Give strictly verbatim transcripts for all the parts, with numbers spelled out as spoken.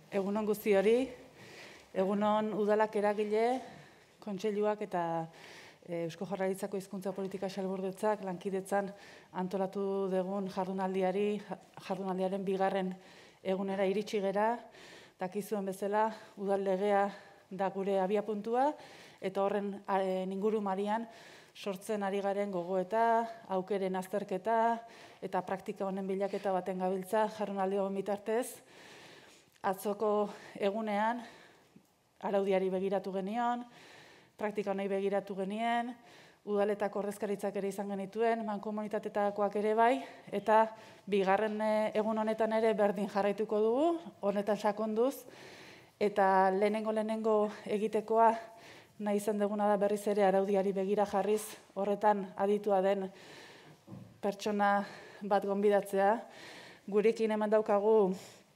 Egunon guzti hori, egunon udalak eragile, kontseiluak eta Eusko Jaurlaritzako Hizkuntza Politika Sailburutzak lankidetzan antolatu dugun jardunaldiari, jardunaldiaren bigarren egunera iritsi gera, dakizuen bezala udal legea da gure abiapuntua eta horren inguru marian sortzen ari garen gogoeta, aukeren azterketa eta praktika honen bilaketa baten gabiltza jardunaldi honen bitartez. Atzoko egunean araudiari begiratu genion, praktika honei begiratu genien, udaletako ordezkaritzak ere izan genituen, mankomunitatetakoak ere bai, eta bigarren egun honetan ere berdin jarraituko dugu, honetan sakonduz, eta lehenengo lehenengo egitekoa nahi izan duguna da berriz ere araudiari begira jarriz, horretan aditua den pertsona bat gonbidatzea. Gurekin eman daukagu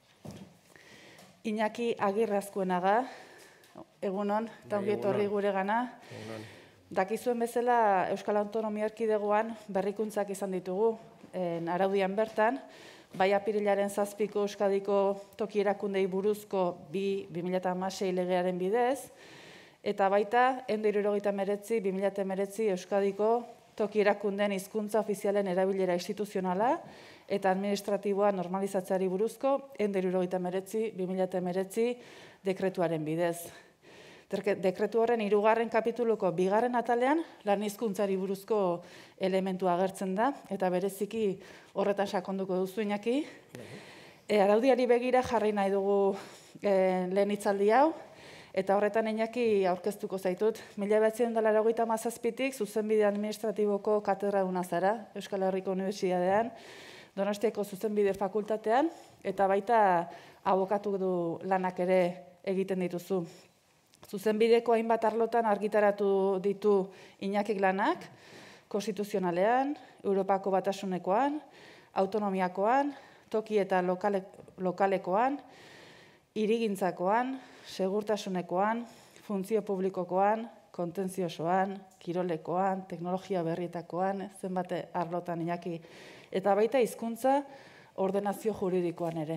Iñaki Agirrazkuenaga, egunon, eta ongi etorri gure gana. Dakizuen bezala Euskal Autonomia Erkidegoan berrikuntzak izan ditugu, araudian bertan, bai apirilaren zazpiko Euskadiko toki erakundei buruzko bi mila hamasei legearen bidez, eta baita ehun eta hirurogeita hemeretzi bi mila hemeretzi Euskadiko toki erakundeen hizkuntza ofizialen erabilera instituzionala eta administratiboa normalizatzeari buruzko ehun eta hirurogeita hemeretzi bi mila hemeretzi dekretuaren bidez. Dekretu horren hirugarren kapituluko bigarren atalean lan hizkuntzari buruzko elementua agertzen da, eta bereziki horretan sakonduko duzu Iñaki. Araudiari begira jarri nahi dugu lehen hitzaldi hau, eta horretan Iñaki aurkeztuko zaitut. Mila bederatziehun eta laurogeita hamazazpitik zuzenbide administratiboko katedraduna zara, Euskal Herriko Unibertsitatean, Donostiako zuzenbide fakultatean, eta baita abokatu du lanak ere egiten dituzu. Zuzenbideko hainbat arlotan argitaratu ditu Iñakik lanak, konstituzionalean, Europako Batasunekoan, autonomiakoan, toki eta lokalekoan, hirigintzakoan, segurtasunekoan, funtzio publikokoan, kontentziosoan, kirolekoan, teknologia berrietakoan, zenbate arlotan Iñaki, eta baita hizkuntza ordenazio juridikoan ere.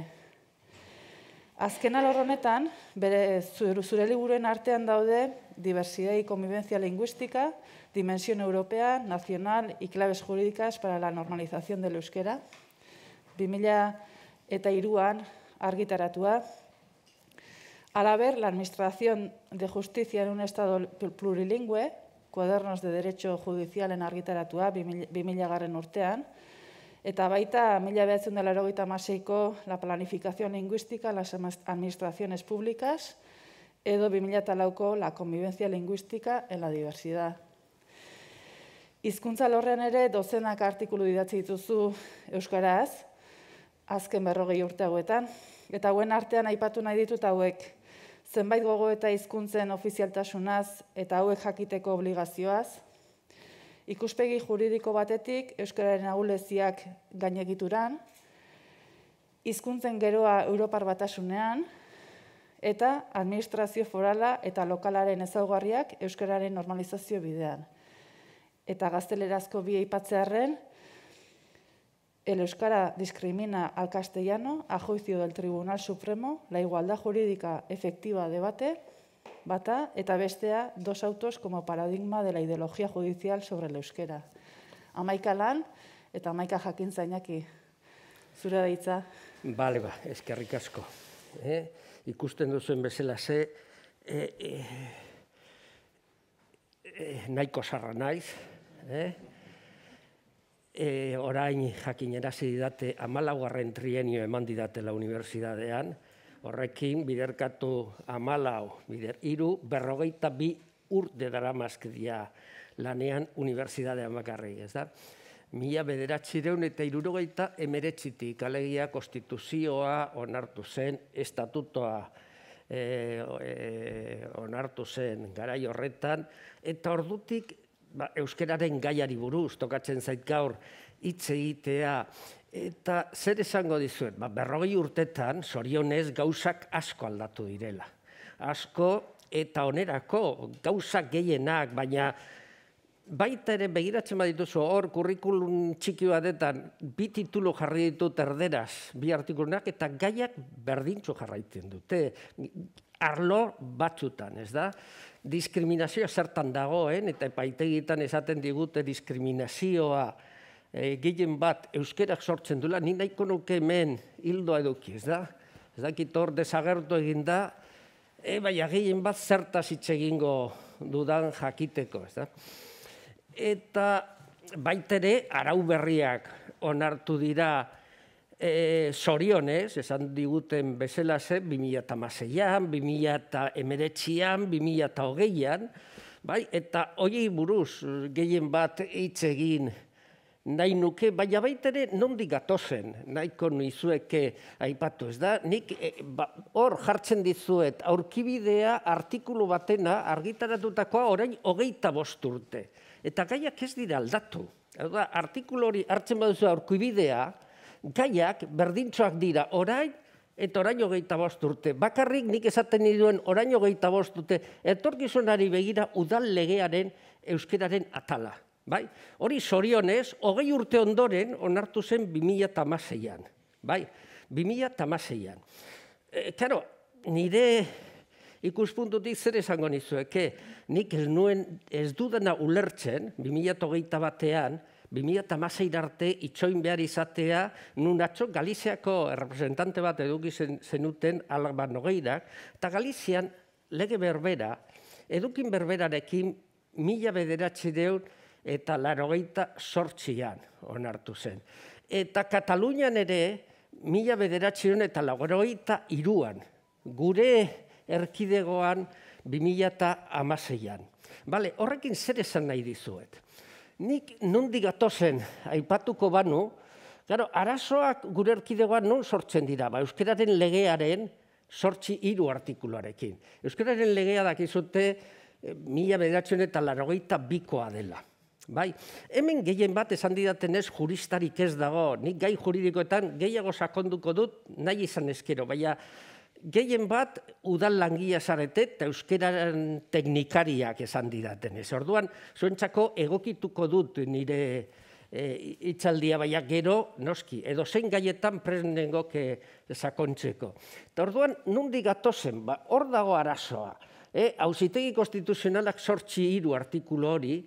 Azken alor honetan, bere zure liburuen artean daude diversidad y convivencia lingüística, dimensión europea, nacional y claves jurídicas para la normalización del euskera. bi mila hiruan argitaratua. Halaber, la Administración de Justicia en un Estado plurilingüe, Cuadernos de Derecho Judicialen argitaratua bi mila garren urtean, eta baita mila bederatziehun eta laurogeita hamaseiko la planificación lingüística en las administraciones públicas, edo bi mila lauko la convivencia lingüística en la diversidad. Hizkuntza lorrean ere dozenak artikulu idatzi dituzu euskaraz, azken berrogei urte hauetan, eta hauen artean aipatu nahi ditut hauek zenbait gogoeta hizkuntzen ofizialtasunaz eta hauek jakiteko obligazioaz, ikuspegi juridiko batetik euskararen ahuleziak gainegituran, hizkuntzen geroa Europar Batasunean, eta administrazio forala eta lokalaren ezaugarriak euskararen normalizazio bidean. Eta gaztelerazko bi aipatzearren, el euskara discrimina al castellano a juicio del Tribunal Supremo, la igualdad jurídica efectiva debate, bata, eta bestea, dos autos como paradigma de la ideología judicial sobre el euskera. Hamaika lan, eta hamaika jakintza Iñaki, zure da hitza. Bale, ba, eskerrik asko. Ikusten duzuen bezala ze, nahiko sarra naiz, orain jakinerazi didate hamalaugarren trienio eman didatela unibertsitatean, horrekin biderkatu hamalau, bider hiru, berrogeita bi urte daramazkedia lanean unibertsitatean bakarrik, ez da? Mila bederatziehun eta hirurogeita hemeretzitik alegia konstituzioa onartu zen, estatutoa onartu zen garai horretan, eta ordutik euskararen gaiari buruz tokatzen zait gaur hitz egitea, eta zer esango dizuet, berrogei urtetan, zorionez, gauzak asko aldatu direla. Asko eta onerako gauzak gehienak, baina baita ere begiratzen badituzu hor kurrikulum txiki batetan bi titulu jarri ditut erderaz, bi artikulunak, eta gaiak berdintxo jarraitzen dute. Arlo batzutan, ez da? Diskriminazioa zertan dagoen, eta epaitegietan esaten digute diskriminazioa gehien bat euskerak sortzen duela, ni nahiko nuke hemen hildoa eduki, ez da? Ez dakit hor desagertu egin da, baina gehien bat zertaz hitz egingo dudan jakiteko, ez da? Eta baitere arau berriak onartu dira zorionez, esan diguten bezala ze, bi mila hamaseian, bi mila hemeretzian, bi mila hogeian, eta horiei buruz gehien bat hitz egin nahi nuke, baina baitere nondik gatozen, nahiko nizueke aipatu, ez da? Nik hor jartzen dizuet aurkibidea artikulu batena argitaratutakoa orain hogeita bost urte. Eta gaiak ez dira aldatu. Artikulu hori hartzen baduzu aurkibidea, gaiak berdintxoak dira orain eta orain hogeita bost urte. Bakarrik nik esaten niduen orain hogeita bost urte, etorkizunari begira udal legearen euskeraren atala. Hori zorionez, hogei urte ondoren onartu zen bi mila hamaseian. bi mila hamaseian. Karo, nire ikuspuntutik zer esango nizueke, nik ez nuen ez dudana ulertzen, bi mila hogeita batean, bi mila hamasei arte itxoin behar izatea, nun atzo Galiziako representante bat eduki zenuten Alba Nogeirak, eta Galizian lege berbera, edukin berberarekin mila bederatziehun eta laurogeita zortzian onartu zen. Eta Katalunian ere mila bederatziehun eta laurogeita hiruan, gure erkidegoan bi mila hamaseian. Horrekin zer esan nahi dizuet. Nik nondik gatozen aipatuko banu, arazoak gure erkidegoan non sortzen dira, euskararen legearen zortzi hiru artikuluarekin. Euskararen legea dakizute mila bederatziehun eta laurogeita bikoa dela. Hemen gehien bat esan didatenez juristarik ez dago, nik gai juridikoetan gehiago sakonduko dut nahi izan ezkero, baina gehien bat udal langilea zarete eta euskararen teknikariak esan didatenez. Orduan, zuentzako egokituko dut nire hitzaldia, baina gero, noski, edo zein gaietan presnengoke sakontzeko. Eta orduan, nondik gatozen, hor dago arazoa. Auzitegi konstituzionalak zortzi hiru artikulu hori,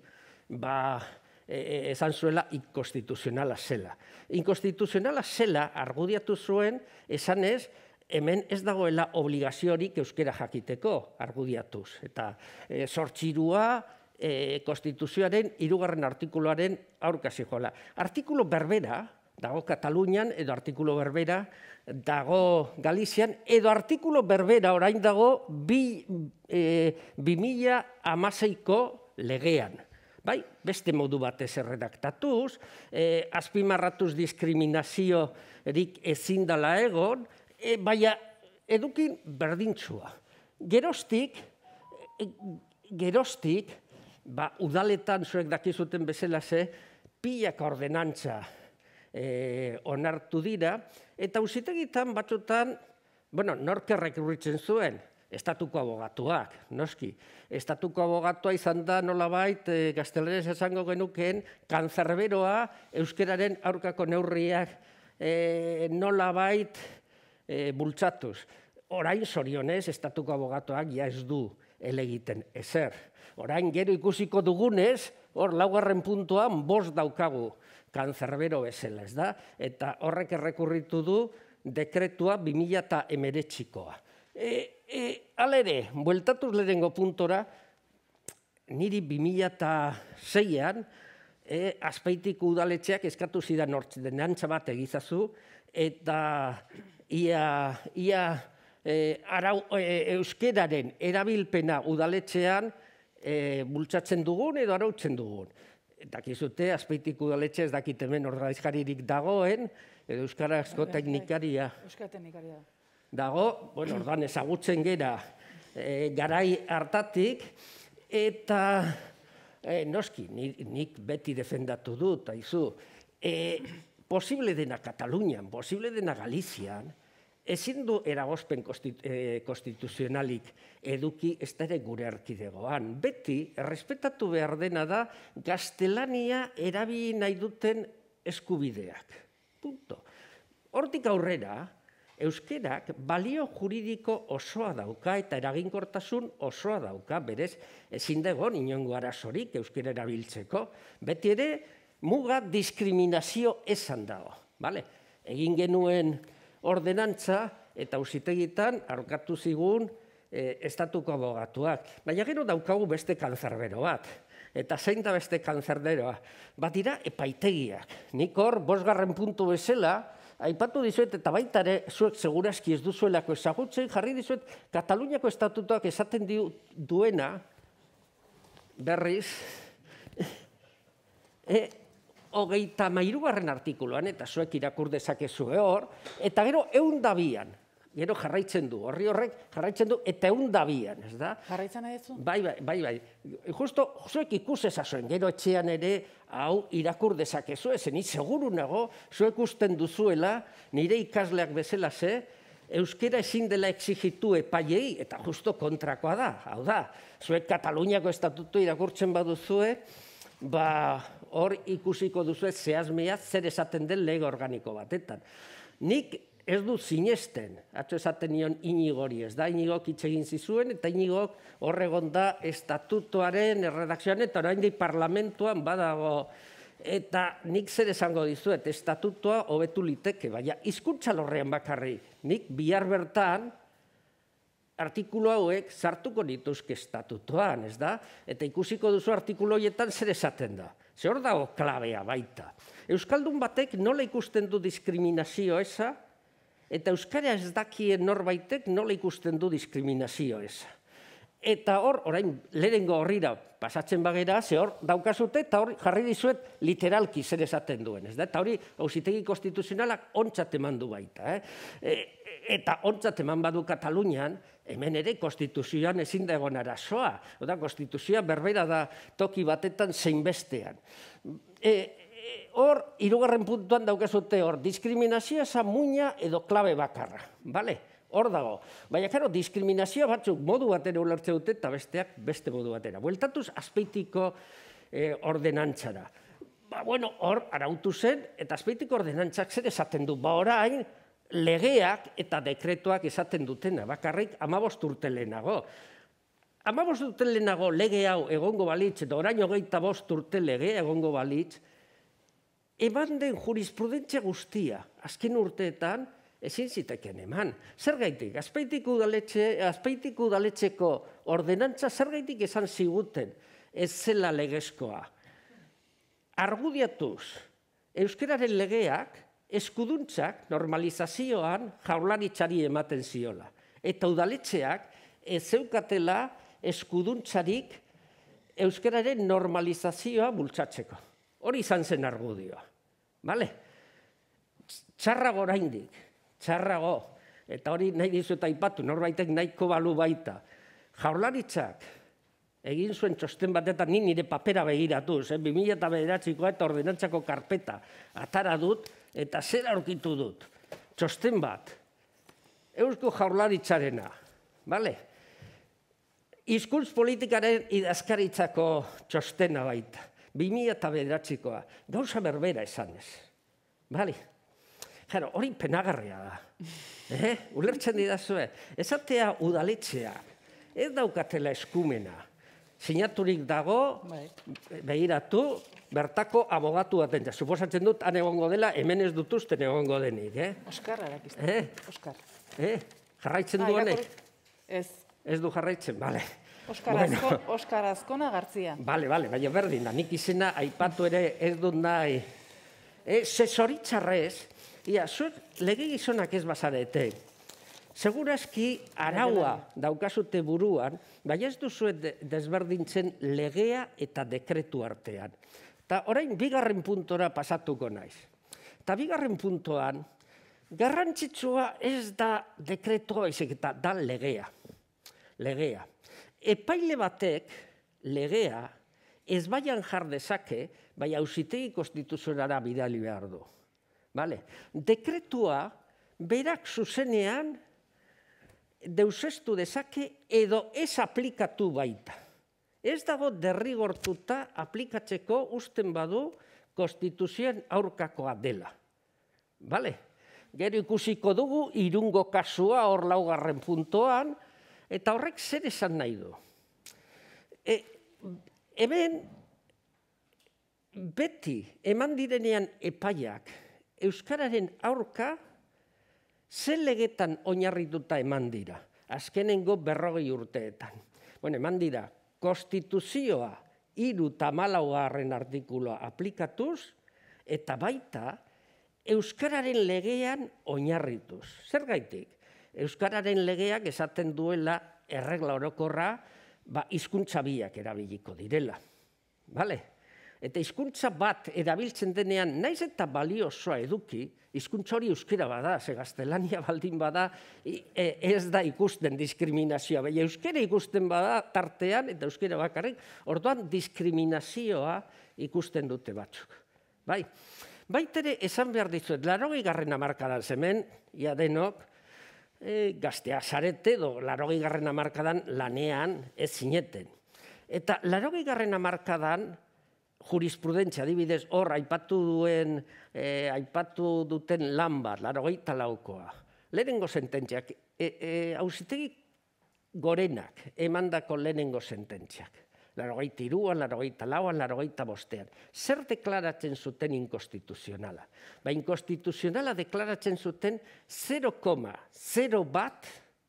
esan zuela inkonstituzionala zela. Inkonstituzionala zela argudiatu zuen, esanez, hemen ez dagoela obligaziorik euskera jakiteko argudiatuz. Eta zortzirua konstituzioaren hirugarren artikuluaren aurka zihoala. Artikulu berbera dago Katalunian, edo artikulu berbera dago Galizian, edo artikulu berbera orain dago bi mila hamaseiko legean. Beste modu batez erredaktatuz, azpimarratuz diskriminaziorik ezin dela egon, baina edukin berdintxua. Geroztik, geroztik, udaletan zuek dakizuten bezala ze, pilak ordenantza onartu dira, eta auzitegitan batzutan, bueno, nork errekurritzen zuen, estatuko abogatuak, noski. Estatuko abogatua izan da nolabait, gazteleraz esango genukeen, kanzerberoa euskararen aurkako neurriak nolabait bultzatuz. Orain zorionez, estatuko abogatuak ja ez du elegiten ezer. Orain gero ikusiko dugunez, hor laugarren puntuan bost daukagu kanzerbero bezala, ez da? Eta horrek errekurritu du dekretua bi mila hemeretzikoa. Hala ere, bueltatuz lehenengo puntora, niri bi mila seian, Azpeitiko udaletxeak eskatu zidan ordenantza bat egizazu, eta ia euskeraren erabilpena udaletxean bultzatzen dugun edo arautzen dugun. Dakizute, Azpeitiko udaletxe ez dakit hemen ordezkaririk dagoen, edo euskarazko teknikaria dago, bueno, ordan ezagutzen gera garai hartatik, eta noski, nik beti defendatu dut, haizu, posible dena Katalunian, posible dena Galizian, ezin du eragozpen konstituzionalik eduki ez da ere gure erkidegoan. Beti, errespetatu behar dena da, gaztelania erabili nahi duten eskubideak. Punto. Hortik aurrera, euskerak balio juridiko osoa dauka eta eraginkortasun osoa dauka, berez ezin dago inongo arazorik euskera erabiltzeko. Beti ere, muga diskriminazio esan dago. Egin genuen ordenantza eta auzitegitan aurkatu zigun estatuko abogatuak. Baina gero daukagu beste kanzerbero bat. Eta zein da beste kanzerderoa? Bat dira epaitegiak. Nik hor, bosgarren puntu bezala, aipatu dizuet, eta baita ere, zuek segurazki ez duzuelako ezagutzen, jarri dizuet, Kataluniako estatutuak esaten duena, berriz, hogeita hamairugarren artikuluan, eta zuek irakur dezakezue hor, eta gero ehun eta bian, gero jarraitzen du, horri horrek jarraitzen du, eta ehun eta bian, ez da? Jarraitzen nahi zu? Bai, bai, bai, bai. Justo, zuek ikus ezazuen, gero etxean ere, hau irakur dezakezu, zen, ni seguru nago, zuek usten duzuela, nire ikasleak bezala ze, euskera ezin dela exigitu epaiei, eta justo kontrakoa da, hau da, zuek Kataluniako estatutu irakurtzen baduzue, ba, hor ikusiko duzuet zehazmea zer esaten den lege organiko batetan. Nik ez du sinesten, atzo esaten nion Inigori, ez da, Inigok hitz egin zizuen, eta Inigok horregon da estatutuaren erredakzioan, eta oraindik parlamentuan badago, eta nik zer esango dizuet, estatutua hobetu liteke, baina hizkuntza lorrean bakarrik, nik bihar bertan, artikulu hauek sartuko dituzke estatutuan, ez da? Eta ikusiko duzu artikulu horietan zer esaten da. Ze hor dago klabea baita. Euskaldun batek nola ikusten du diskriminazio eza, eta euskara ez dakien norbaitek nola ikusten du diskriminazio eza. Eta hor, orain, lehenengo horrira pasatzen bagera, ze hor daukazute, eta hor jarri dizuet literalki zer esaten duen, ez da? Eta hori, auzitegi konstituzionalak ontzat eman du baita, eta ontzat eman badu Katalunian, hemen ere konstituzioan ezin da egon arazoa. Oda, konstituzioa berbera da toki batetan zein bestean. Hor, hirugarren puntuan daukazute hor, diskriminazioa eza muina edo klabe bakarra, bale? Hor dago. Baina, karo, diskriminazioa batzuk modu batera ulertze dute eta besteak beste modu batera. Bueltatuz, Azpeitiko ordenantzara. Ba, bueno, hor, arautu zen, eta Azpeitiko ordenantzak zer esaten du. Ba, orain, legeak eta dekretuak esaten dutena, bakarrik hamabost urte lehenago. Hamabost urte lehenago lege hau egongo balitz, eta orain hogeita bost urte lege egongo balitz, eman den jurisprudentzia guztia, azken urteetan, ezin ziteken eman. Zer gaitik, Azpeitiko udaletxeko ordenantza zer gaitik esan ziguten ez zela legezkoa. Argudiatuz, euskararen legeak eskuduntzak normalizazioan jaurlaritzari ematen ziola. Eta udaletxeak ez zeukatela eskuduntzarik euskararen normalizazioa bultzatzeko. Hori izan zen argudioa. Bale? Txarrago oraindik, txarrago, eta hori nahi dizuet aipatu, norbaitek nahiko balu baita. Jaurlaritzak egin zuen txosten batetan, ni nire papera begiratuz, bi mila bederatzikoa eta ordenantzako karpeta atara dut, eta zer aurkitu dut. Txosten bat, Eusko Jaurlaritzarena, bale? Hizkuntz politikaren idazkaritzako txostena baita, bi mila bederatzikoa, gauza berbera esanez, bale? Jaro, hori penagarria da. Ulertzen didazue, esatea udaletxeak, ez daukatela eskumena. Sinaturik dago, begiratu, bertako abogatu baten. Suposatzen dut, han egongo dela, hemen ez dutuzten egongo denik. Oskar, erakizten. Oskar. Jarraitzen du honek? Ez. Ez du jarraitzen, bale. Oskar Azkona Gartzia. Bale, bale, baina berdin da, nik izena aipatu ere ez dut nahi. Zezoritzarrez, ia, zuek lege gizonak ez bazarete. Segurazki araua daukazute buruan, baina ez duzuet desberdintzen legea eta dekretu artean. Eta orain bigarren puntora pasatuko naiz. Eta bigarren puntoan, garrantzitsua ez da dekretua ezik eta da legea. Legea. Epaile batek legea ez baian jar dezake, bai auzitegi konstituzionala bidali behar du. Dekretua berak zuzenean deuseztu dezake edo ez aplikatu baita. Ez dago derrigortuta aplikatzeko usten badu konstituzioen aurkakoa dela. Bale? Gero ikusiko dugu Irungo kasua hor laugarren puntoan, eta horrek zer esan nahi du. E, hemen beti eman direnean epaiak euskararen aurka zer legetan oinarrituta eman dira, azkenengo berrogei urteetan. Bueno, eman dira, konstituzioa hiru eta hamalaugarren artikulua aplikatuz, eta baita euskararen legean oinarrituz. Zergaitik? Euskararen legeak esaten duela erregla orokorra ba, hizkuntza biak erabiliko direla. Bale? Eta hizkuntza bat erabiltzen denean, naiz eta balio osoa eduki, hizkuntza hori euskera bada, ze gaztelania baldin bada, ez da ikusten diskriminazioa. Baina euskera ikusten bada tartean, eta euskera bakarrik, orduan diskriminazioa ikusten dute batzuk. Bai? Baitere esan behar dizuet, laurogei garren hamarkadan hemen, ia denok, e, gaztea zarete edo laurogei garren hamarkadan lanean ez zineten. Eta laurogei garren hamarkadan jurisprudentzia, adibidez, hor aipatu duen, eh, aipatu duten lan bat, laurogeita laukoa. Lehenengo sententziak, auzitegi gorenak emandako lehenengo sententziak. Laurogeita hiruan, laurogeita lauan, laurogeita bostean. Zer deklaratzen zuten inkonstituzionala? Ba, inkonstituzionala deklaratzen zuten zero koma zero bat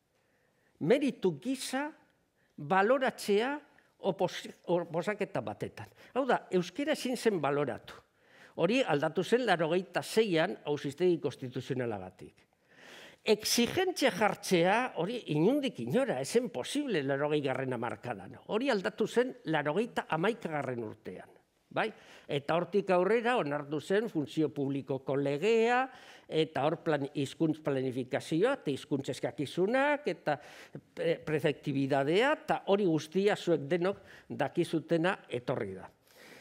meritu gisa baloratzea oposaketa batetan. Hau da, euskera ezin zen baloratu. Hori aldatu zen laurogeita seian auzitegi konstituzionalagatik. Exigentzia jartzea, hori inundik inora, ezen posible laurogei garren hamarkadan. Hori aldatu zen laurogeita hamaika garren urtean. Bai? Eta hortik aurrera onartu zen funtzio publikoko legea, eta hor hizkuntz planifikazioa, eta hizkuntz eskakizunak, eta prefektibidadea, eta hori guztia zuek denok dakizutena etorri da.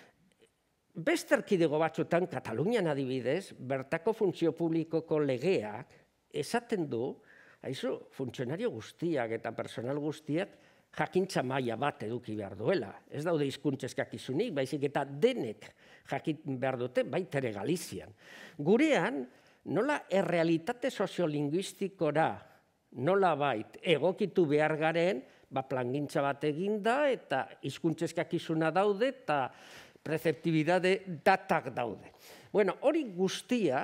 Beste erkidego batzutan, Katalunian adibidez, bertako funtzio publikoko legeak esaten du, haizu, funtzionario guztiak eta personal guztiak jakintza maila bat eduki behar duela. Ez daude hizkuntza eskakizunik, baizik eta denek jakin behar dute, baita ere Galizian. Gurean, nola errealitate soziolinguistikora, nola bait, egokitu behar garen, ba, plangintza bat eginda, eta hizkuntza eskakizuna daude, eta prezeptibidade datak daude. Bueno, hori guztia,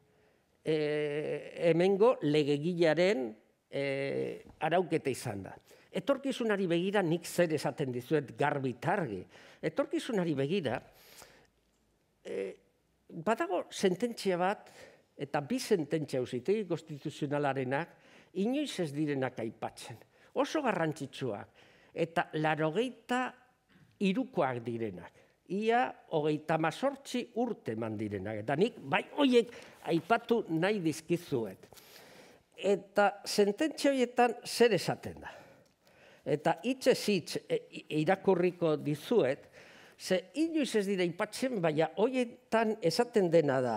hemengo legegilaren arauketa izan da. Etorkizunari begira nik zer esaten dizuet garbitargi. Etorkizunari begira, badago sententzia bat, eta bi sententzia auzitegi konstituzionalarenak, inoiz ez direnak aipatzen. Oso garrantzitsuak, eta laurogeita hirukoak direnak. Ia hogeita hamazortzi urte eman direnak. Eta nik, bai, horiek aipatu nahi dizkizuet. Eta sententzia horietan zer esaten da. Eta hitzez hitz irakurriko dizuet, ze inoiz ez dira aipatzen, baina horietan esaten dena da.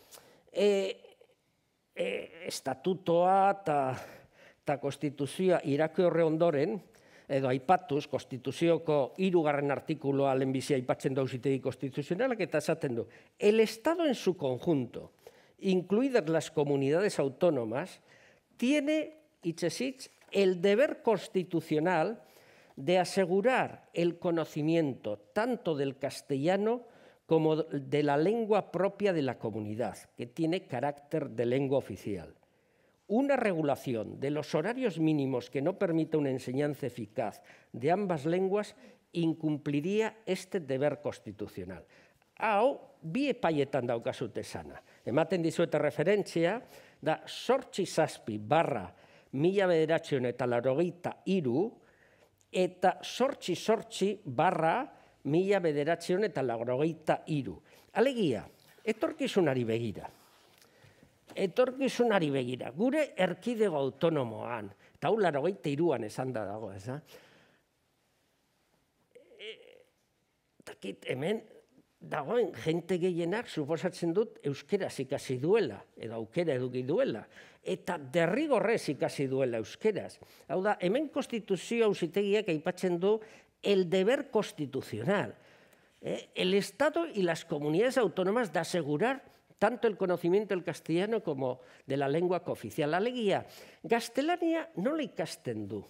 Estatutoa eta konstituzioa irakurri ondoren, edo aipatuz, konstituzioko hirugarren artikuloa lehenbizi aipatzen da auzitegi konstituzionalak, eta esaten du, el Estado en su conjunto, incluidas las comunidades autónomas, tiene, hitzez hitz, el deber constitucional de asegurar el conocimiento tanto del castellano como de la lengua propia de la comunidad, que tiene carácter de lengua oficial. Una regulación de los horarios mínimos que no permita una enseñanza eficaz de ambas lenguas incumpliría este deber constitucional. Hau, bi epaietan daukazute esana. Ematen dizuete referentzia, da zortzi zazpi barra mila bederatziehun eta laurogeita hiru, eta zortzi zortzi barra mila bederatziehun eta laurogeita hiru. Alegia, etorkizunari begira. Etorkizunari begira, gure erkidego autonomoan, eta hau laurogeita hiruan esan da dago, ez da? Hemen dagoen jente gehienak suposatzen dut euskeraz ikasi duela, edo aukera eduki duela, eta derrigorrez ikasi duela euskeraz. Hau da, hemen konstituzio auzitegiak aipatzen du el deber constitucional. Eh? El Estado y las comunidades autónomas de asegurar tanto el conocimiento del castellano como de la lengua cooficial. Alegia, gaztelania nola ikasten du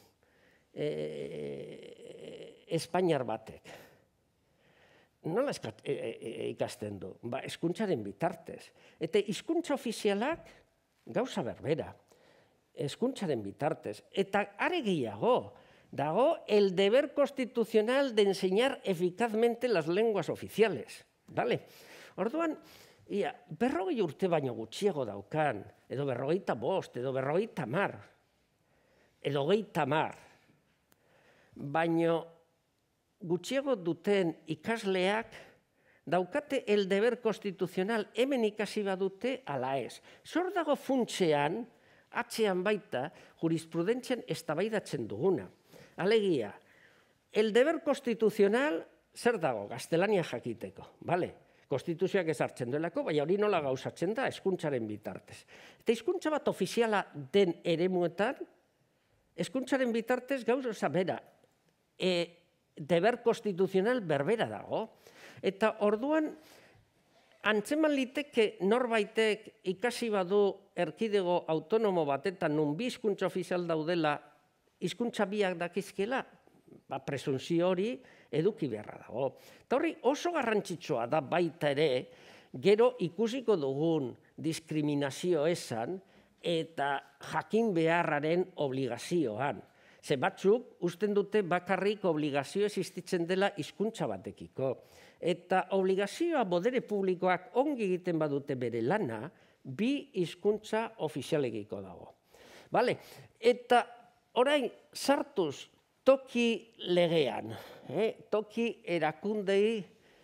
eh, Espainiar batek? Nola ikasten du? Ba, hezkuntzaren bitartez. Eta hizkuntza ofizialak gauza berbera. Hezkuntzaren bitartez. Eta are gehiago, dago el deber constitucional de enseñar eficazmente las lenguas oficiales. Vale? Orduan, ia, berrogei urte baino gutxiago daukan, edo berrogeita bost, edo berrogeita mar, edo geita mar, baino gutxiago duten ikasleak daukate el deber constitucional hemen ikasi badute ala ez. Zor dago funtsean, atzean baita, jurisprudentzian eztabaidatzen duguna. Alegia, el deber constitucional zer dago, gaztelania jakiteko, bale? Konstituzioak ezartzen duelako, baina hori nola gauzatzen da, hezkuntzaren bitartez. Eta hizkuntza bat ofiziala den eremuetan, hezkuntzaren bitartez gauza bera, e, deber konstituzional berbera dago. Eta orduan, antzeman liteke norbaitek ikasi badu erkidego autonomo batetan nun bi hizkuntza ofizial daudela, hizkuntza biak dakizkela, ba, presuntzio hori eduki beharra dago. Eta horri oso garrantzitsua da baita ere, gero ikusiko dugun diskriminazio esan eta jakin beharraren obligazioan. Ze batzuk usten dute bakarrik obligazio existitzen dela hizkuntza batekiko. Eta obligazioa bodere publikoak ongi egiten badute bere lana, bi hizkuntza ofizialegiko dago. Vale? Eta orain sartuz toki legean, eh? toki erakundei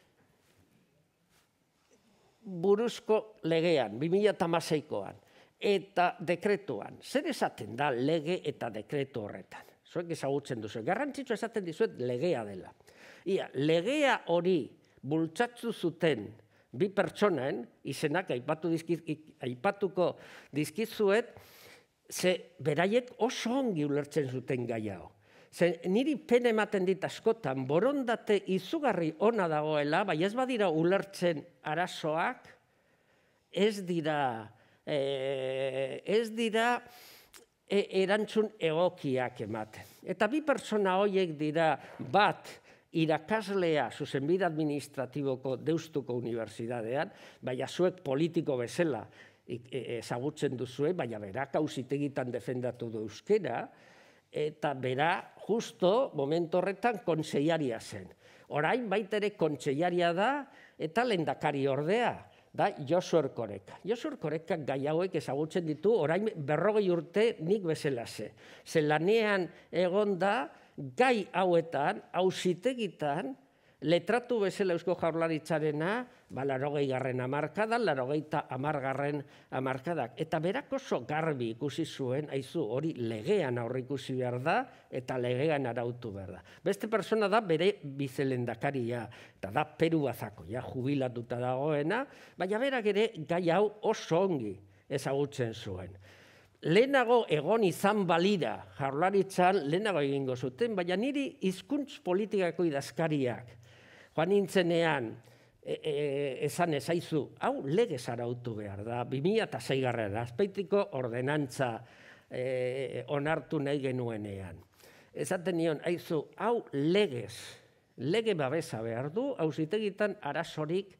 buruzko legean, bi mila hamaseikoan, eta dekretuan. Zer esaten da lege eta dekretu horretan? Zuek ezagutzen duzu. Garrantzitsua esaten dizuet legea dela. Ia, legea hori bultzatzu zuten bi pertsonaen, izenak aipatu dizkiz, aipatuko dizkizuet, ze beraiek oso ongi ulertzen zuten gai hau. Ze niri pena ematen dit askotan, borondate izugarri ona dagoela, bai ez badira ulertzen arazoak, ez dira, eh, ez dira e, erantzun egokiak ematen. Eta bi pertsona horiek dira bat, irakaslea zuzenbide administratiboko Deustuko Unibertsitatean, baina zuek politiko bezala ezagutzen duzue, baina berak auzitegitan defendatu du euskera, eta bera justo momentu horretan kontseilaria zen. Orain baita ere kontseilaria da eta lehendakari ordea, da Josu Erkoreka. Josu Erkoreka gai hauek ezagutzen ditu, orain berrogei urte nik bezala ze. Ze lanean egon da, gai hauetan, auzitegitan, letratu bezala Eusko Jaurlaritzarena, ba, larogei garren hamarkadan, larogeita hamargarren hamarkadak. Eta berak oso garbi ikusi zuen, aizu, hori legean aurreikusi behar da, eta legean arautu behar da. Beste persona da bere bizelendakaria, eta da Peru Bazako, ja, jubilatuta dagoena, baina berak ere gai hau oso ongi ezagutzen zuen. Lehenago egon izan balira, Jaurlaritzan lehenago egingo zuten, baina niri hizkuntz politikako idazkariak, joan nintzenean, e, e, esan ezaizu, hau legez arautu behar da, bi mila seigarren Azpeitiko ordenantza e, onartu nahi genuenean. Esaten nion, aizu, hau legez, lege babesa behar du, auzitegitan arazorik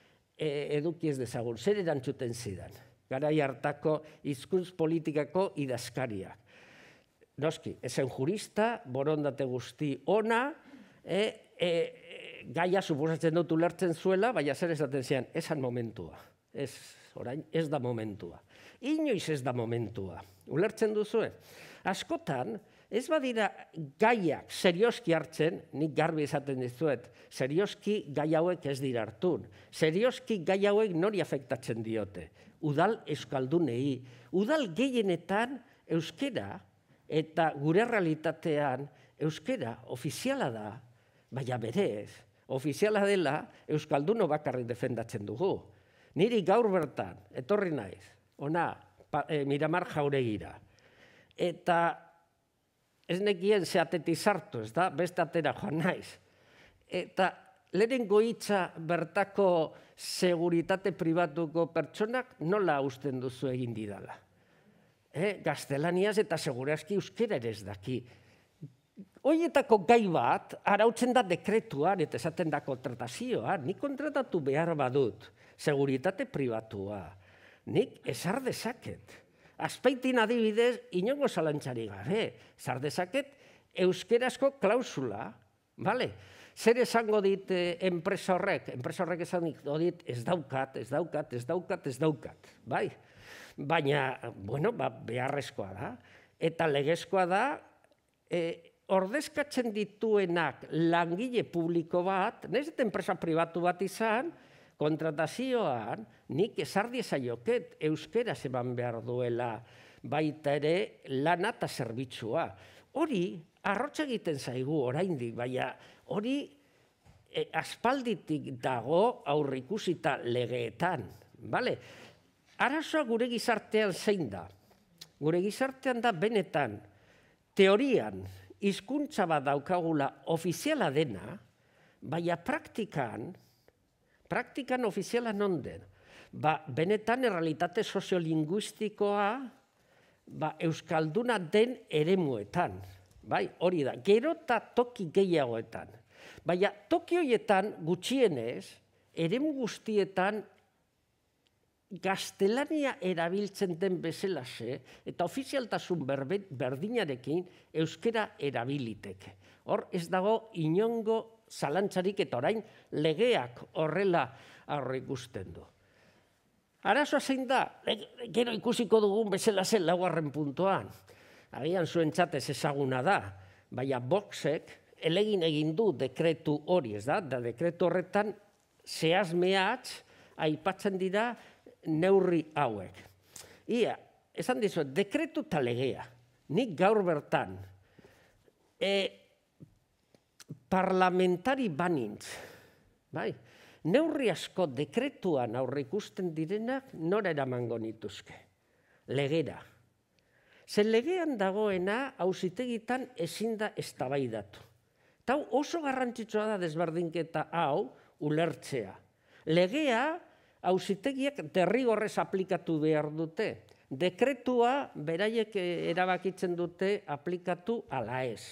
e, eduki ez dezagun, zer erantzuten zidan. Garai hartako hizkuntz politikako idazkariak. Noski, ezen jurista, borondate guzti ona, e, e, gaia suposatzen dut ulertzen zuela, baina zer esaten zian, esan momentua. Ez, orain, ez da momentua. Inoiz ez da momentua. Ulertzen duzue? Askotan, ez badira gaiak serioski hartzen, nik garbi esaten dizuet, serioski gai hauek ez dira hartun. Serioski gai hauek nori afektatzen diote. Udal euskaldunei, udal gehienetan euskera eta gure realitatean euskera ofiziala da, baina berez, ofiziala dela, Euskalduno bakarrik defendatzen dugu. Niri gaur bertan, etorri naiz, ona, Miramar Jauregira. Eta ez nekien zeatetik sartu, ez da, beste atera joan naiz. Eta lehenengo hitza bertako seguritate pribatuko pertsonak nola usten duzu egin didala. Gaztelaniaz eta segurazki euskera ere ez daki. Hoietako gai bat, arautzen da dekretuan eta esaten da kontratazioan, nik kontratatu behar badut, seguritate pribatua, nik esar dezaket. Azpeitin adibidez, inongo zalantzari gabe, esar dezaket euskerazko klausula, bale? Zer esango dit enpresa horrek? Enpresa horrek esango dit ez daukat, ez daukat, ez daukat, ez daukat, bai? Baina, bueno, beharrezkoa da. Eta legezkoa da, ordezkatzen dituenak langile publiko bat, nahiz eta enpresa pribatu bat izan, kontratazioan, nik esardi ezaioket euskera eman behar duela baita ere lana eta zerbitzua. Hori, arrotza egiten zaigu oraindik, baina hori aspalditik dago aurreikusita legeetan. Arazoa gure gizartean zein da? Gure gizartean da benetan, teorian, hizkuntza bat daukagula ofiziala dena, baina praktikan, praktikan ofiziala non den. Benetan errealitate soziolinguistikoa euskalduna den eremuetan. Hori da, gero eta toki gehiagoetan. Baina toki horietan gutxienez, eremu guztietan gaztelania erabiltzen den bezalaxe eta ofizialtasun berdinarekin euskera erabiliteke. Hor ez dago inongo zalantzarik eta orain legeak horrela aurreikusten du. Arazoa zein da, gero ikusiko dugun bezalaxe laugarren puntuan. Agian zuen txatez ezaguna da, baina Voxek elegin egin du dekretu hori, ez da? Da dekretu horretan zehazmehatz aipatzen dira neurri hauek. Ia, esan dizuet, dekretu eta legea. Nik gaur bertan parlamentari banintz, neurri asko dekretuan aurre ikusten direnak nora eramango nituzke. Legera. Zer legean dagoena auzitegitan ezin da eztabaidatu. Eta oso garrantzitsua da desberdinketa hau ulertzea. Legea auzitegiak derrigorrez aplikatu behar dute. Dekretua beraiek erabakitzen dute aplikatu ala ez.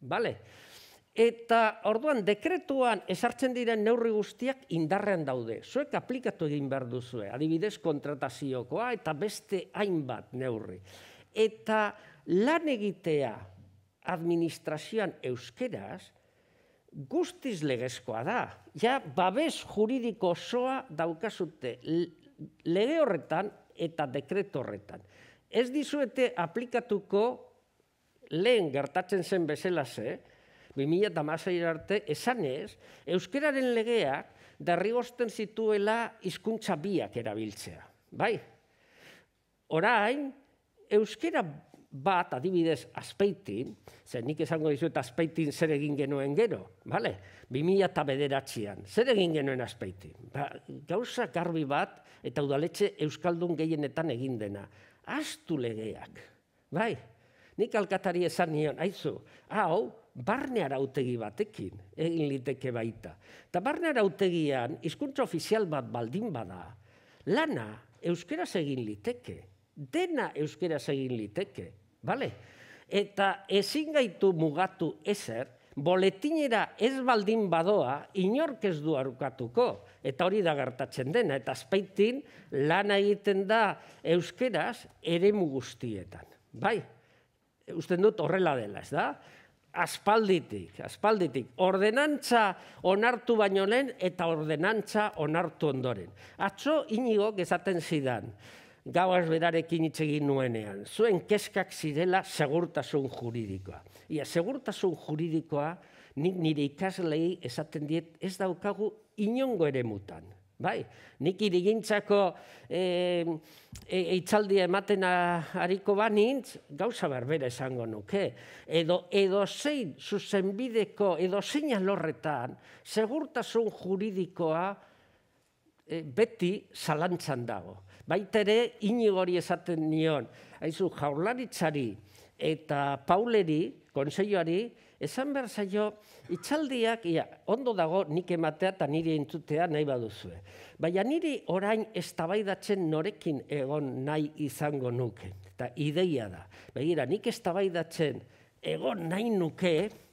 Eta orduan dekretuan ezartzen diren neurri guztiak indarrean daude. Zuek aplikatu egin behar duzue, adibidez kontrataziokoa eta beste hainbat neurri. Eta lan egitea administrazioan euskeraz guztiz legezkoa da. Ja, babes juridiko osoa daukazute lege horretan eta dekretu horretan. Ez dizuete aplikatuko lehen gertatzen zen bezalaxe, bi mila hamasei arte esanez, euskeraren legeak derrigortzen zituela hizkuntza biak erabiltzea. Bai? Orain, euskera bat, adibidez, Azpeitin, zer nik esango dizuet Azpeitin zer egin genuen gero, bi mila bederatzian, zer egin genuen Azpeitin? Gauza garbi bat eta udaletxe euskaldun gehienetan egin dena. Ahaztu legeak, bai? Nik alkatari esan nion, aizu, hau, barne arautegi batekin egin liteke baita. Eta barne arautegian, hizkuntza ofizial bat baldin bada, lana euskeraz egin liteke. Dena euskeraz egin liteke, bale? Eta ezin gaitu mugatu ezer, boletinera ez baldin badoa, inork ez du arukatuko, eta hori da gertatzen dena, eta Azpeitin lana egiten da euskeraz eremu guztietan, bai? Usten dut horrela dela, ez da? Aspalditik, aspalditik, ordenantza onartu baino lehen eta ordenantza onartu ondoren. Atzo Inigok esaten zidan, gauaz berarekin hitz egin nuenean, zuen kezkak zirela segurtasun juridikoa. Ia, segurtasun juridikoa nik nire ikaslei esaten diet ez daukagu inongo eremutan. Bai, nik irigintzako hitzaldia ematen ariko banintz, gauza berbera esango nuke. Edo edozein zuzenbideko, edozein alorretan, segurtasun juridikoa beti zalantzan dago. Baita ere, Iñigori esaten nion, haizu Jaurlaritzari eta Pauleri, konseioari, esan behar zaio, hitzaldiak, ondo dago nik ematea eta niri entzutea nahi baduzue. Baina niri orain eztabaidatzen norekin egon nahi izango nuke. Eta ideia da. Begira, nik eztabaidatzen egon nahi nuke,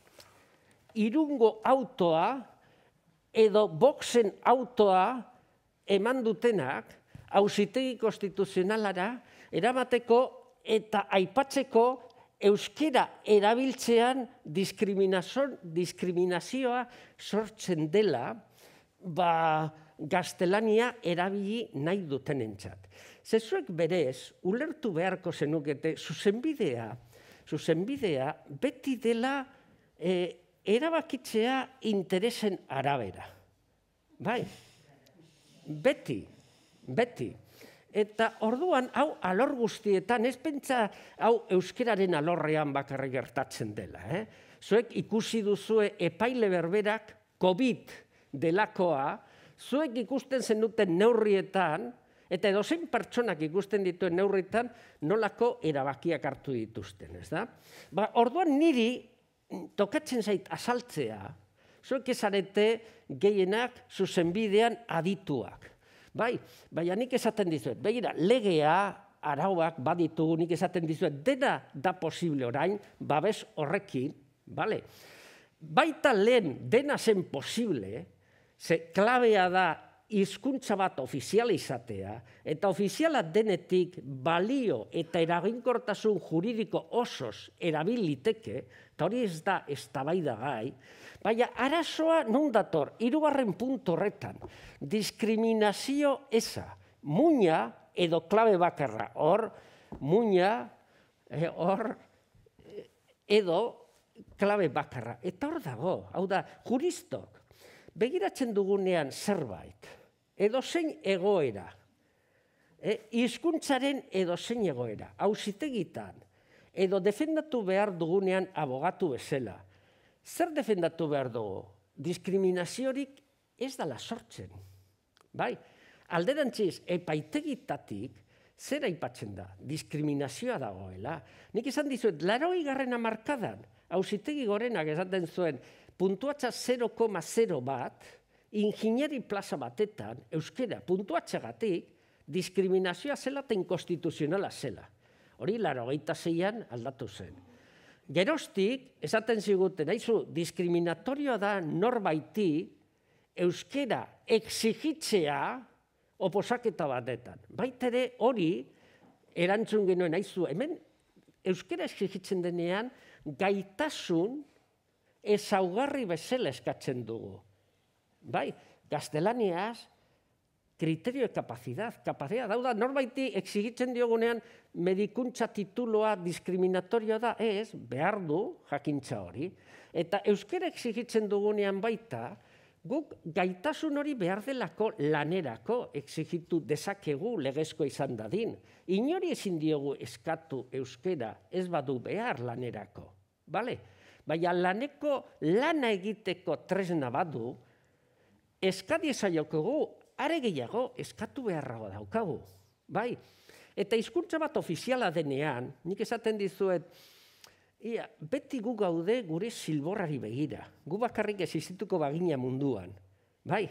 Irungo autoa edo Voxen autoa eman dutenak, Auzitegi Konstituzionalara, eramateko eta aipatzeko euskera erabiltzean diskriminazioa sortzen dela, ba, gaztelania erabili nahi dutenentzat. Zezuek berez, ulertu beharko zenukete, zuzenbidea, zuzenbidea beti dela erabakitzea interesen arabera. Bai, beti, beti. Eta orduan, hau alor guztietan, ez pentsa hau euskeraren alorrean bakarrik gertatzen dela. Zuek ikusi duzue epaile berberak COVID delakoa, zuek ikusten zenuten neurrietan, eta edozein pertsonak ikusten dituen neurrietan, nolako erabakiak hartu dituzten, ez da? Orduan niri tokatzen zait azaltzea, zuek ezarete gehienak zuzenbidean adituak. Bai, baina nik esaten dizuet, begira, legea, arauak baditugu, nik esaten dizuet, dena da posible orain, babes horrekin, bale? Baita lehen dena zen posible, ze klabea da hizkuntza bat ofiziala izatea, eta ofiziala denetik balio eta eraginkortasun juridiko osoz erabiliteke, eta hori ez da eztabaidagai, baina arazoa non dator, hirugarren puntu horretan, diskriminazio eza, muina edo klabe bakarra, hor, muina, hor, edo klabe bakarra. Eta hor dago, hau da, juristok, begiratzen dugunean zerbait, edozein egoera, hizkuntzaren edozein egoera, auzitegitan, edo defendatu behar dugunean abogatu bezala. Zer defendatu behar dugu? Diskriminaziorik ez dela sortzen. Bai, alderantziz, epaitegitatik zer aipatzen da? Diskriminazioa dagoela. Nik esan dizuet, laurogei garren hamarkadan, Auzitegi Gorenak esaten zuen, puntuatza zero koma zero bat, ingenieri plaza batetan, euskera, puntuatxagatik, diskriminazioa zela eta inkonstituzionala zela. Hori laurogeita seian aldatu zen. Geroztik, esaten ziguten, haizu, diskriminatorioa da norbaiti euskera exigitzea oposaketa batetan. Baitere hori, erantzun genuen, haizu, hemen euskera exigitzen denean gaitasun ezaugarri bezala eskatzen dugu. Bai, gaztelaniaz, kriterio de capacidad, capacidad, hau da, norbaiti exigitzen diogunean medikuntza tituloa diskriminatorioa da, ez, behar du jakintza hori, eta euskera exigitzen dugunean baita, guk gaitasun hori behar delako lanerako exigitu dezakegu legezko izan dadin. Inori ezin diogu eskatu euskera ez badu behar lanerako, bale? Baina laneko lana egiteko tresna badu, eskadi ezaiokogu, are gehiago eskatu beharrago daukagu, bai? Eta hizkuntza bat ofiziala denean, nik esaten dizuet, ia, beti gu gaude gure zilborrari begira, gu bakarrik existituko bagina munduan, bai?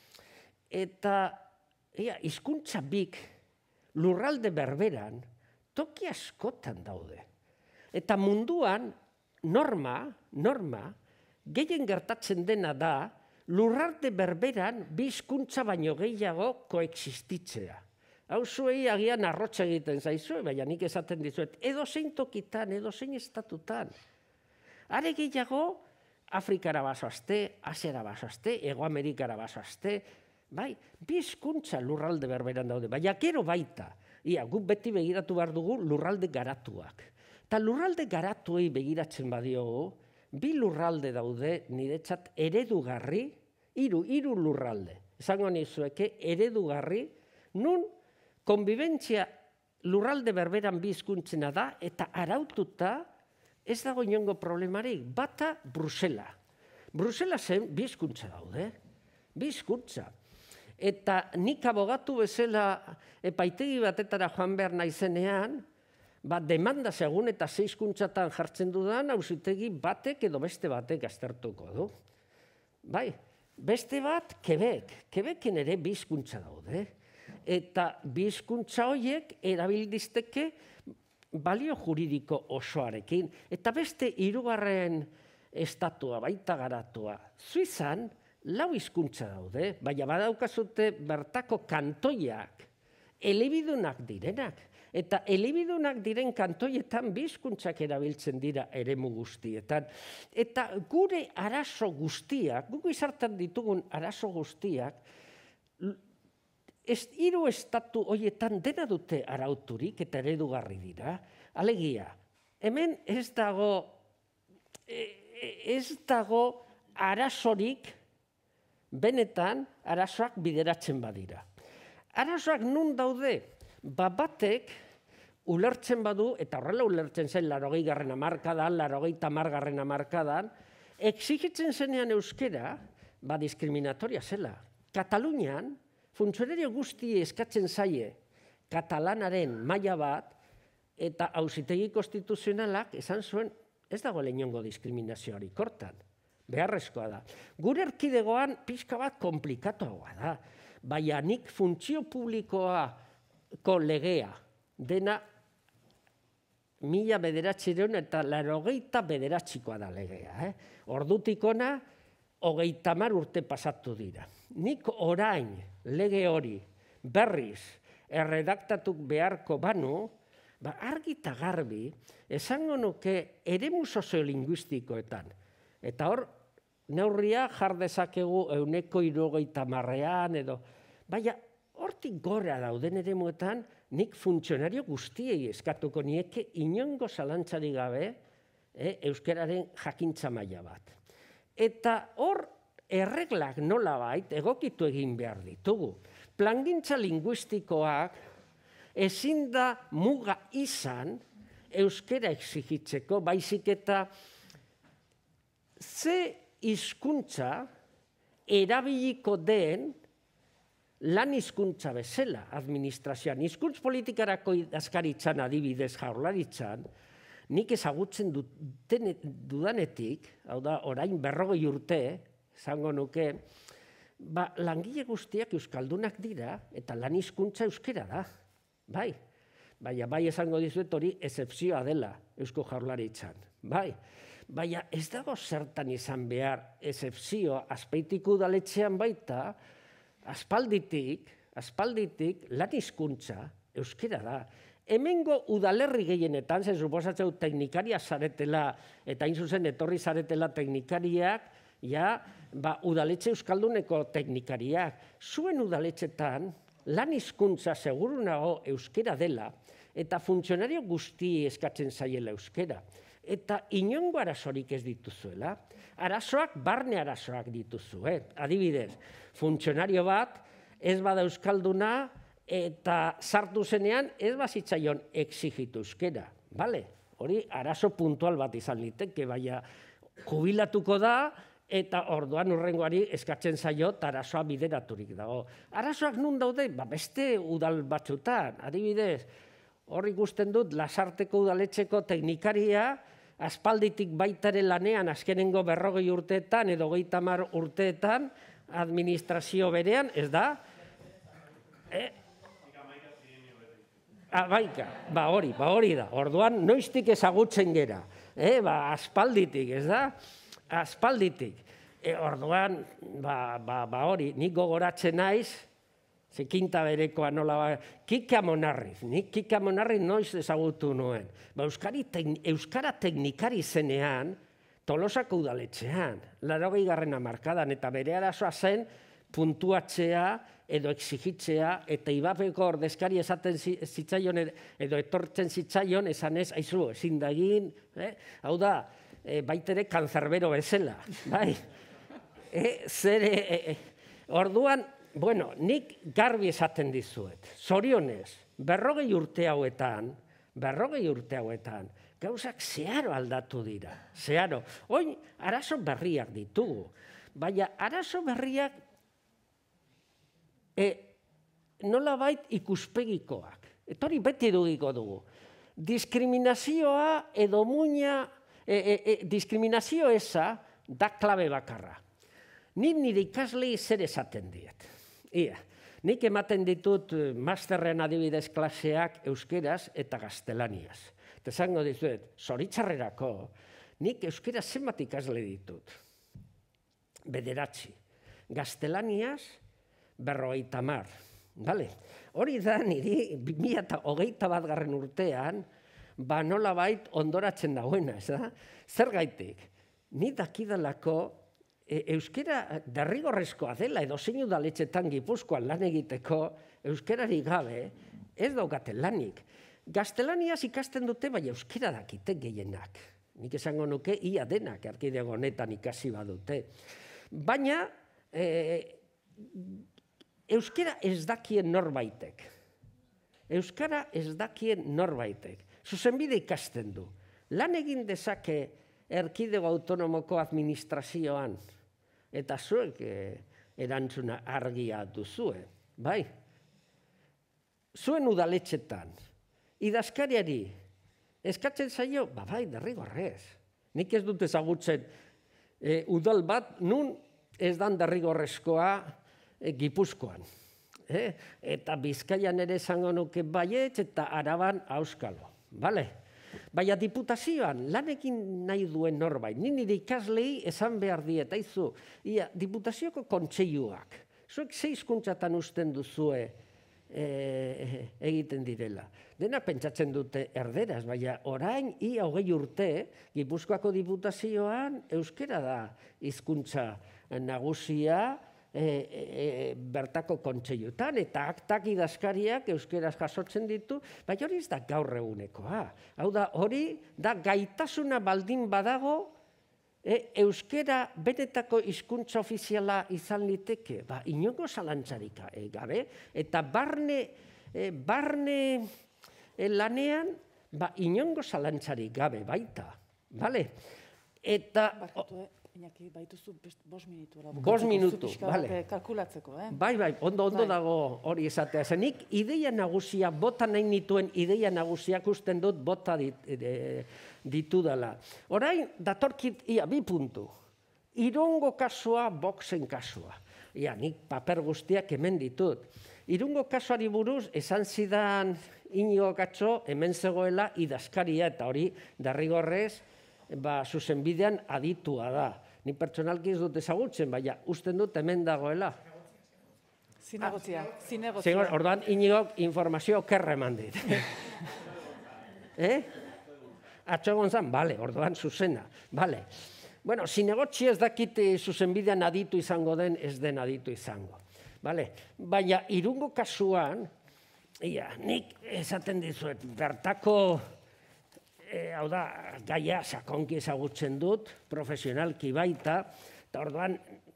Eta, ia, hizkuntza bik lurralde berberan toki askotan daude. Eta munduan norma, norma, gehien gertatzen dena da, lurralde berberan bi hizkuntza baino gehiago koexistitzea. Hau zuei agian arrotza egiten zaizue, baina nik esaten dizuet, edozein tokitan, edozein estatutan. Are gehiago, Afrikara bazoazte, Asiara bazoazte, Ego Amerikara bazoazte, bai, bi hizkuntza lurralde berberan daude, baina gero baita. Ia, guk beti begiratu behar dugu lurralde garatuak. Eta lurralde garatuei begiratzen badiogu, bi lurralde daude niretzat eredugarri, hiru, hiru lurralde. esango nizueke, eredugarri, nun konbibentzia lurralde berberan bi hizkuntzena da, eta araututa ez dago inongo problemarik, bata Brusela. Bruselasen bi hizkuntza daude, bi hizkuntza. Eta nik abogatu bezala epaitegi batetara joan behar naizenean, ba, demanda segun eta ze hizkuntzatan jartzen dudan, auzitegi batek edo beste batek aztertuko du. Bai, beste bat, Quebec. Quebecen ere bi hizkuntza daude. Eta bi hizkuntza horiek erabildizteke balio juridiko osoarekin. Eta beste hirugarren estatua, baita garatua. Suizan, lau hizkuntza daude, baina badaukazute bertako kantoiak, elebidunak direnak. Eta elebidunak diren kantoietan bi hizkuntzak erabiltzen dira eremu guztietan. Eta gure arazo guztiak, guk izartan ditugun arazo guztiak, hiru estatu horietan dena dute arauturik eta eredugarri dira. Alegia, hemen ez dago, ez dago arazorik benetan arazoak bideratzen badira. Arazoak nun daude? Ba batek ulertzen badu, eta horrela ulertzen zen larogei garren hamarkadan, larogeita hamar garren hamarkadan, exigitzen zenean euskera, ba diskriminatoria zela. Katalunian, funtzionario guzti eskatzen zaie katalanaren maila bat, eta auzitegi konstituzionalak esan zuen ez dago inongo diskriminazioari kortan. Beharrezkoa da. Gure erkidegoan pixka bat komplikatuagoa da. Baina nik funtzio publikoako legea dena mila bederatzireun eta laurogeita bederatzikoa da legea. Eh? Ordutik ona, hogeita hamar urte pasatu dira. Nik orain lege hori berriz erredaktatuk beharko banu, ba argi eta garbi esango nuke eremu soziolinguistikoetan. Eta hor, neurria jar dezakegu ehuneko hirurogeita hamarrean edo, baina hortik gora dauden eremuetan, nik funtzionario guztiei eskatuko nieke inongo zalantzari gabe eh, euskararen jakintza maila bat. Eta hor erreglak nolabait egokitu egin behar ditugu. Plangintza linguistikoak ezin da muga izan euskara exigitzeko, baizik eta ze hizkuntza erabiliko den lan hizkuntza bezala administrazioan. Hizkuntz politikarako idazkaritzan adibidez jaurlaritzan, nik ezagutzen dudanetik, hau da, orain berrogei urte, esango nuke, ba, langile guztiak euskaldunak dira eta lan hizkuntza euskera da. Bai, baina bai esango dizuet hori excepzioa dela Eusko Jaurlaritzan. Bai, baina ez dago zertan izan behar excepzioa Azpeitiko udaletxean baita, aspalditik, aspalditik lan hizkuntza euskera da. Hemengo udalerri gehienetan, zen suposatzeu teknikaria zaretela, eta hain zuzen etorri zaretela teknikariak, ja, ba, udaletxe euskalduneko teknikariak. Zuen udaletxetan, lan hizkuntza seguru nago euskera dela, eta funtzionario guzti eskatzen zaiela euskera. Eta inongo arazorik ez dituzuela. Arazoak, barne arazoak dituzue. Adibidez, funtzionario bat, ez bada euskalduna, eta sartu zenean ez bazitzaion exigitu euskera. Bale? Hori arazo puntual bat izan liteke, baina jubilatuko da, eta orduan urrengoari eskatzen zaio arazoa bideraturik dago. Arazoak nun daude? Ba, beste udal batzutan. Adibidez, hor ikusten dut, Lasarteko udaletxeko teknikaria, aspalditik baitare lanean azkenengo berrogei urteetan edo hogeita hamar urteetan administrazio berean, ez da? Eh? Ah, baika, ba hori, ba hori da. Orduan noiztik ezagutzen gera, eh? Ba aspalditik, ez da? Aspalditik. E, orduan, ba, ba, ba hori, nik gogoratzen naiz, ze kinta berekoa nola, Kike Amonarriz, nik Kike Amonarriz noiz ezagutu nuen. Ba, Euskari, Euskara teknikari zenean, Tolosako udaletxean, laurogei garren hamarkadan, eta bere arazoa zen puntuatzea edo exigitzea, eta Ibapeko ordezkari esaten zitzaion, edo etortzen zitzaion, esan ez, aizu, ezin da egin, eh? Hau da, e, baitere kanzerbero bezala, bai? E, zer, e, e, orduan, bueno, nik garbi esaten dizuet, zorionez, berrogei urte hauetan, berrogei urte hauetan, gauzak zeharo aldatu dira, zeharo. Oin, arazo berriak ditugu, baina arazo berriak e, nolabait ikuspegikoak. Eta hori beti dugiko dugu. Diskriminazioa edo muina, e, e, e, diskriminazio eza da klabe bakarra. Nik nire ikaslei zer esaten diet. Ia, nik ematen ditut masterren adibidez klaseak euskeraz eta gaztelaniaz. Eta esango dizuet, zoritxarrerako, nik euskera zenbat ikasle ditut. Bederatzi. Gaztelaniaz, berrogeita hamar. Vale? Hori da niri bi mila hogeita bat garren urtean, ba nolabait ondoratzen dagoena, ez da? Zergaitik, ni dakidalako e, euskera derrigorrezkoa dela edo zein udaletxetan Gipuzkoan lan egiteko euskerari gabe ez daukaten lanik. Gaztelaniaz ikasten dute, bai euskera dakite gehienak. Nik esango nuke ia denak erkidego honetan ikasi badute. Baina e, euskera ez dakien norbaitek. Euskara ez dakien norbaitek. Zuzenbide ikasten du. Lan egin dezake erkidego autonomoko administrazioan. Eta zuek eh, erantzuna argia duzue. Bai? Zuen udaletxetan, idazkariari, eskatzen zaio, ba bai, derrigorrez. Nik ez dut ezagutzen e, udal bat, nun ez dan derrigorrezkoa e, Gipuzkoan. E? Eta Bizkaian ere esango nuke baietz eta Araban auskalo. Bale? Baina diputazioan lanekin nahi duen norbait. Ni nire ikaslei esan behar diet, aizu, ia, diputazioko kontseiluak. Zuek ze hizkuntzatan usten duzue e, egiten direla. Dena pentsatzen dute erderaz, baina orain ia hogei urte, Gipuzkoako diputazioan euskera da hizkuntza nagusia, E, e, bertako kontseilutan, eta aktak idazkariak euskeraz jasotzen ditu, baina hori ez da gaur egunekoa. Hau da, hori da gaitasuna baldin badago, e, euskera benetako hizkuntza ofiziala izan liteke, ba, inongo zalantzarik e, gabe, eta barne, e, barne e, lanean, ba, inongo zalantzarik gabe baita. Vale? Eta... Barkatu, Iñaki, baituzu bost minutu. Bost minutu, bale. Kalkulatzeko, eh? Bai, bai, ondo, ondo dago hori esatea. Zenik, ideia nagusia, bota nahi nituen ideia nagusiak usten dut bota dit, e, ditudala. Orain, datorkit, ia, bi puntu. Irungo kasua, boxen kasua. Ia, nik paper guztiak hemen ditut. Irungo kasuari buruz, esan zidan Inigo Gatxo, hemen zegoela idazkaria, eta hori, derrigorrez, ba, zuzenbidean aditua da. Ni pertsonalki ez dut ezagutzen, baina usten dut hemen dagoela. Zinegotzia, zinegotzia. Orduan, Inigok informazio okerra eman dit. eh? Atxo gonzan, bale, orduan zuzena, bale. Bueno, zinegotzi ez dakit zuzenbidean aditu izango den, ez den aditu izango. Bale, baina Irungo kasuan, ia, nik esaten dizuet, bertako... E, hau da, gaia sakonki ezagutzen dut, profesionalki baita, eta orduan,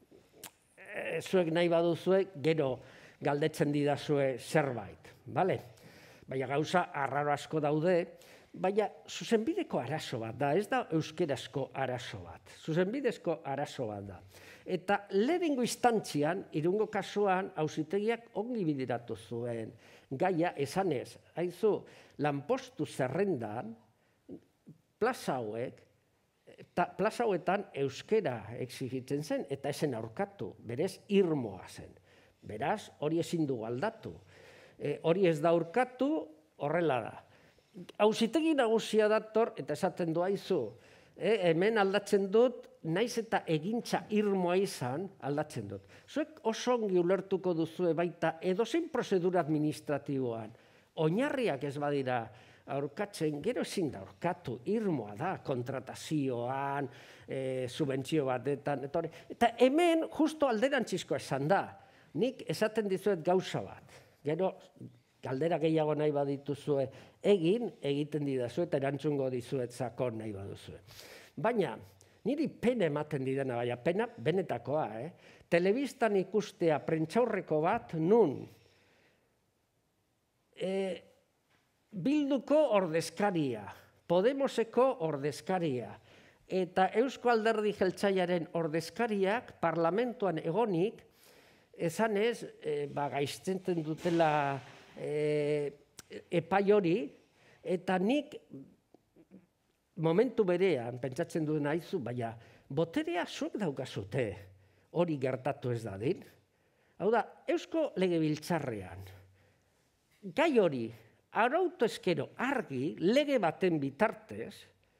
e, zuek nahi baduzuek, gero galdetzen didazue zerbait, bale? Baina gauza arraro asko daude, baina zuzenbideko arazo bat da, ez da euskerazko arazo bat, zuzenbidezko arazo bat da. Eta lehenengo instantzian, Irungo kasuan, auzitegiak ongi bideratu zuen, gaia esanez, haizu, lanpostu zerrendan, plaza hauek, eta plaza hauetan euskera exigitzen zen, eta esen aurkatu, berez irmoa zen. Beraz, hori ezin dugu aldatu. E, hori ez da aurkatu, horrela da. Auzitegi nagusia dator, eta esaten du haizu, e, hemen aldatzen dut, naiz eta egintza irmoa izan, aldatzen dut. Zuek oso ongi ulertuko duzue baita, edozein prozedura administratiboan, oinarriak ez badira, aurkatzen, gero ezin da aurkatu, irmoa da, kontratazioan, e, subentzio batetan, eta, eta hemen justo alderantzizkoa esan da. Nik esaten dizuet gauza bat. Gero, galdera gehiago nahi badituzue egin, egiten didazu eta erantzungo dizuet zakon nahi baduzue. Baina, Niri pena ematen didana, baina pena benetakoa, eh? Telebistan ikustea prentsaurreko bat nun e, Bilduko ordezkaria, Podemoseko ordezkaria, eta Eusko Alderdi Jeltzalearen ordezkariak parlamentuan egonik, esanez, e, ba, gaizten dutela e, epai hori, eta nik momentu berean, pentsatzen duen haizu, baina boterea zuek daukazute hori gertatu ez dadin. Hau da, Eusko Legebiltzarrean, gai hori, arautu eskero argi, lege baten bitartez,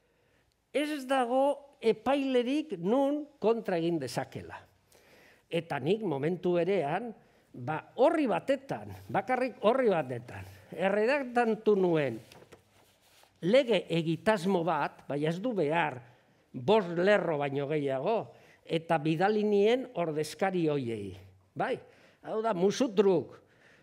ez dago epailerik nun kontra egin dezakela. Eta nik momentu berean, ba, horri batetan, bakarrik horri batetan, erredaktantu nuen lege egitasmo bat, baina ez du behar, bost lerro baino gehiago, eta bidalinien ordezkari hoiei. Bai, hau da, musutruk.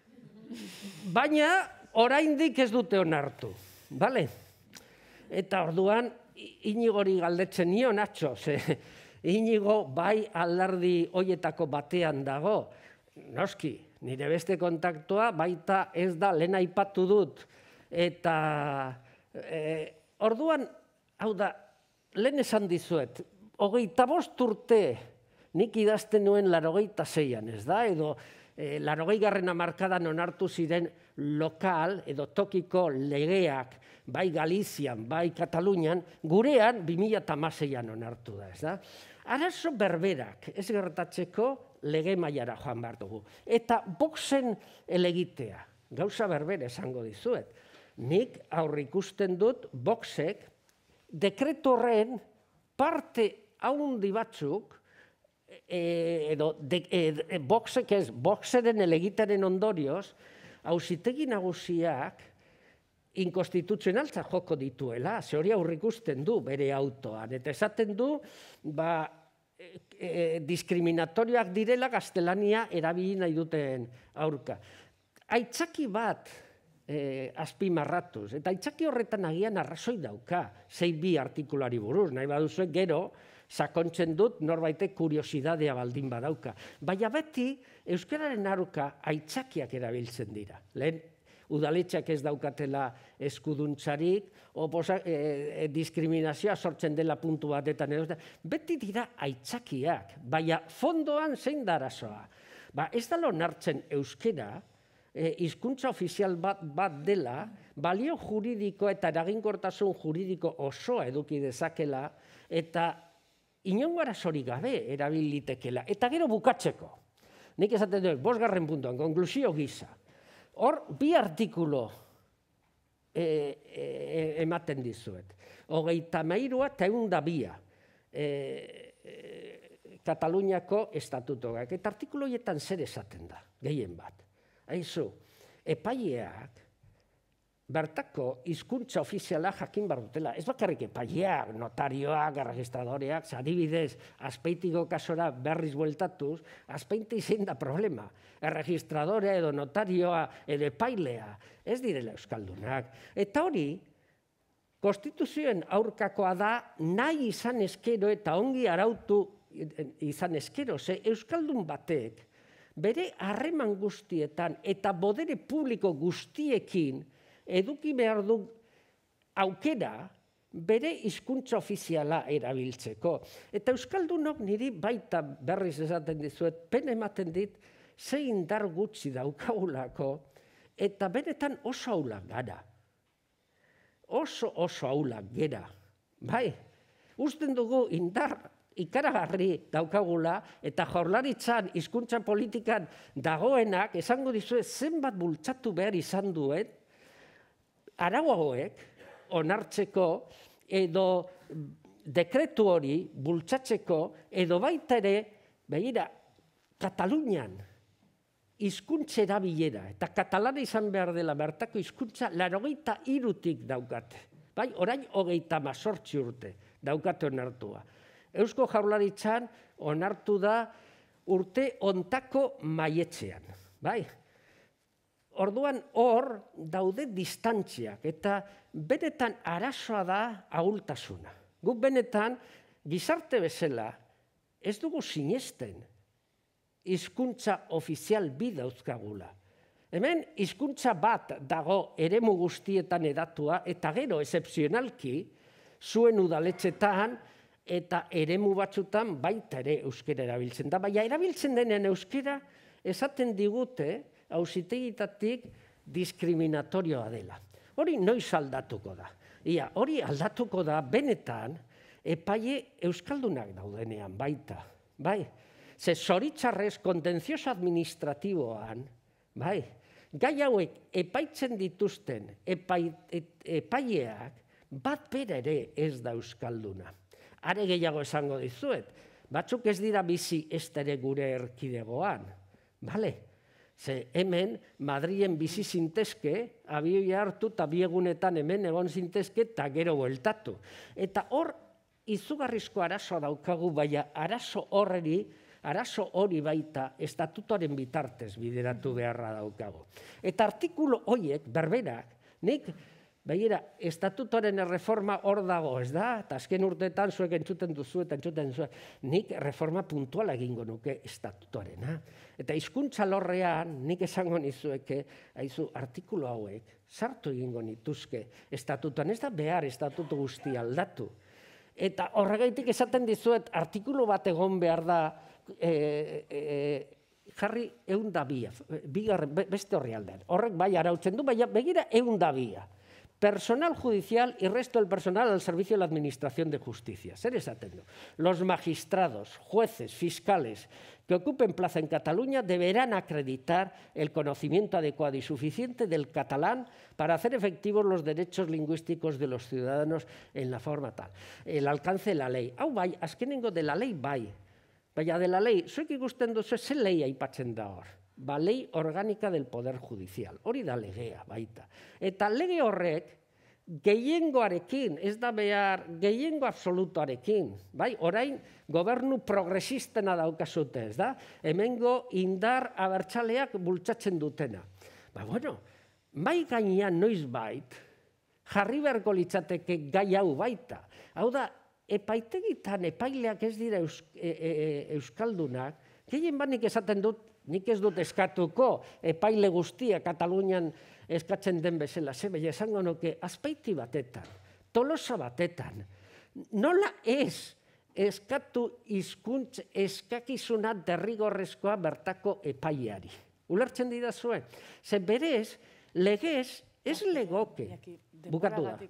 Baina, oraindik ez dute onartu. Bale? Eta orduan, Inigori galdetzen nio, Nacho, ze Inigo bai alderdi hoietako batean dago. Noski, nire beste kontaktua baita ez da lehen aipatu dut. Eta e, orduan, hau da, lehen esan dizuet, hogeita bost urte nik idazten nuen larogeita zeian, ez da? Edo e, larogei garren hamarkadan onartu ziren lokal edo tokiko legeak, bai Galizian, bai Katalunian, gurean bi mila hamaseian onartu da, ez da? Arazo berberak ez gertatzeko lege mailara joan behar dugu. Eta boxen elegitea, gauza berbera esango dizuet. Nik aurre ikusten dut boxek dekretu horren parte haundi batzuk, e, edo de, e, boxek ez, boxeren elegitaren ondorioz, auzitegi nagusiak inkonstituzionaltza joko dituela, ze hori aurrikusten du bere autoan, eta esaten du, ba, e, e, diskriminatorioak direla gaztelania erabili nahi duten aurka. Aitzaki bat e, azpimarratuz, eta aitzaki horretan agian arrazoi dauka, sei bi artikulari buruz, nahi baduzue gero, sakontzen dut norbaitek kuriosidadea baldin badauka. Baina beti, euskararen aurka aitzakiak erabiltzen dira. Lehen, udaletxeak ez daukatela eskuduntzarik, oposa, e, e, diskriminazioa sortzen dela puntu batetan. Beti dira aitzakiak, baina fondoan zein da arazoa. Ba, ez da onartzen euskera, e, hizkuntza ofizial bat, bat dela, balio juridiko eta eraginkortasun juridiko osoa eduki dezakela, eta inongo arazorik gabe erabilitekela. Eta gero bukatzeko. Nik esaten dut, bosgarren puntuan, konklusio gisa. Hor, bi artikulo e, e, ematen dizuet. Hogeita mairua eta egun da bia e, e, Kataluniako estatutoak. Eta artikulo horietan zer esaten da, gehien bat. Haizu, epaileak bertako hizkuntza ofiziala jakin behar dutela. Ez bakarrik epaileak, notarioak, erregistradoreak, adibidez, Azpeitiko kasora berriz bueltatuz, Azpeiti zein da problema. Erregistradorea edo notarioa edo epailea, ez direla euskaldunak. Eta hori, konstituzioen aurkakoa da nahi izan eskero eta ongi arautu izan eskero, ze euskaldun batek bere harreman guztietan eta bodere publiko guztiekin eduki behar du aukera bere hizkuntza ofiziala erabiltzeko. Eta euskaldunok niri baita berriz esaten dizuet, pena ematen dit, ze indar gutxi daukagulako, eta benetan oso aulak gara. Oso oso aulak gera. Bai, usten dugu indar ikaragarri daukagula, eta jaurlaritzan hizkuntza politikan dagoenak, esango dizuet, zenbat bultzatu behar izan duen, arau hauek onartzeko edo dekretu hori bultzatzeko edo baita ere, begira, Katalunian hizkuntza erabilera eta katalana izan behar dela bertako hizkuntza laurogeita hirutik daukate. Bai, orain hogeita hemezortzi urte daukate onartua. Eusko Jaurlaritzan onartu da urte hontako maietzean. Bai. Orduan hor daude distantziak eta benetan arazoa da ahultasuna. Guk benetan gizarte bezala, ez dugu sinesten hizkuntza ofizial bi dauzkagula. Hemen hizkuntza bat dago eremu guztietan edatua, eta gero excepzionalki zuen udaletxetan eta eremu batzutan baita ere euskera erabiltzen da. Baina erabiltzen denen euskera esaten digute auzitegitatik diskriminatorioa dela. Hori noiz aldatuko da. Ia, hori aldatuko da benetan epaile euskaldunak daudenean baita. Bai, ze zoritxarrez kontentzioso administratiboan, bai, gai hauek epaitzen dituzten epaileak bat bera ere ez da euskalduna. Are gehiago esango dizuet, batzuk ez dira bizi ez ere gure erkidegoan, bale? Ze hemen Madrilen bizi zintezke, abioia hartu eta biegunetan hemen egon zintezke eta gero bueltatu. Eta hor izugarrizko arazoa daukagu, baina arazo horreri, arazo hori baita estatutoaren bitartez bideratu beharra daukagu. Eta artikulu horiek, berberak, nik, begira, estatutoaren erreforma hor dago, ez da? Eta azken urteetan zuek entzuten duzu eta entzuten duzu, nik reforma puntuala egingo nuke estatutoarena. Eta hizkuntza alorrean, nik esango nizueke, haizu, artikulu hauek, sartu egingo nituzke estatutoan, ez da behar estatutu guztia aldatu. Eta horregaitik esaten dizuet, artikulu bat egon behar da, jarri egun da bia, beste horri aldean. Horrek bai arautzen du, baina begira egun da bia. Personal judicial y resto del personal al servicio de la Administración de Justicia. Zer esaten du. Los magistrados, jueces, fiscales que ocupen plaza en Cataluña deberán acreditar el conocimiento adecuado y suficiente del catalán para hacer efectivos los derechos lingüísticos de los ciudadanos en la forma tal. El alcance de la ley. Hau bai, azkenengo de la ley bai. Baina de la ley, zuek ikusten duzu, ze lei aipatzen da hor. Ba, lei orgánica del Poder Judicial. Hori da legea baita. Eta lege horrek gehiengoarekin, ez da behar gehiengo absolutoarekin, bai? Orain gobernu progresistena daukazute, ez da? Hemengo indar abertzaleak bultzatzen dutena. Ba, bueno, bai gainean noiz bait, jarri beharko litzateke gai hau baita. Hau da, epaitegitan epaileak ez dira euskaldunak, gehien banik esaten dut, nik ez dut eskatuko epaile guztia Katalunian eskatzen den bezala, ze baina esango nuke azpeiti batetan, Tolosa batetan, nola ez eskatu hizkuntz eskakizuna derrigorrezkoa bertako epaileari. Ulertzen didazue? Ze berez, legez, ez legoke. Bukatu da.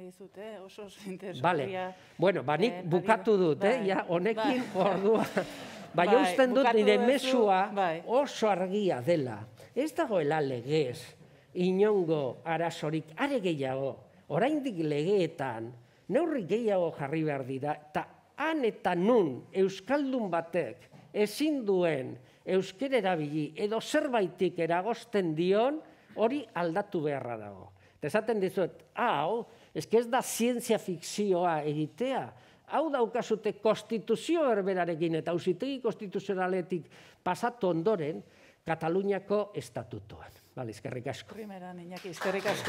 Bale, bueno, ba nik bukatu dut, ja, honekin ordua. Baina usten dut nire mesua oso argia dela. Ez dagoela legez, inongo arazorik, are gehiago, oraindik legeetan, neurri gehiago jarri behar dira, eta han eta nun euskaldun batek ezin duen euskera erabili edo zerbaitik eragozten dion, hori aldatu beharra dago. Eta esaten dizuet, hau, ez da zientzia fikzioa egitea, hau daukazute konstituzio berberarekin eta auzitegi konstituzionaletik pasatu ondoren Kataluniako estatutoan. Bale, eskerrik asko. Primeran, Iñaki, eskerrik asko.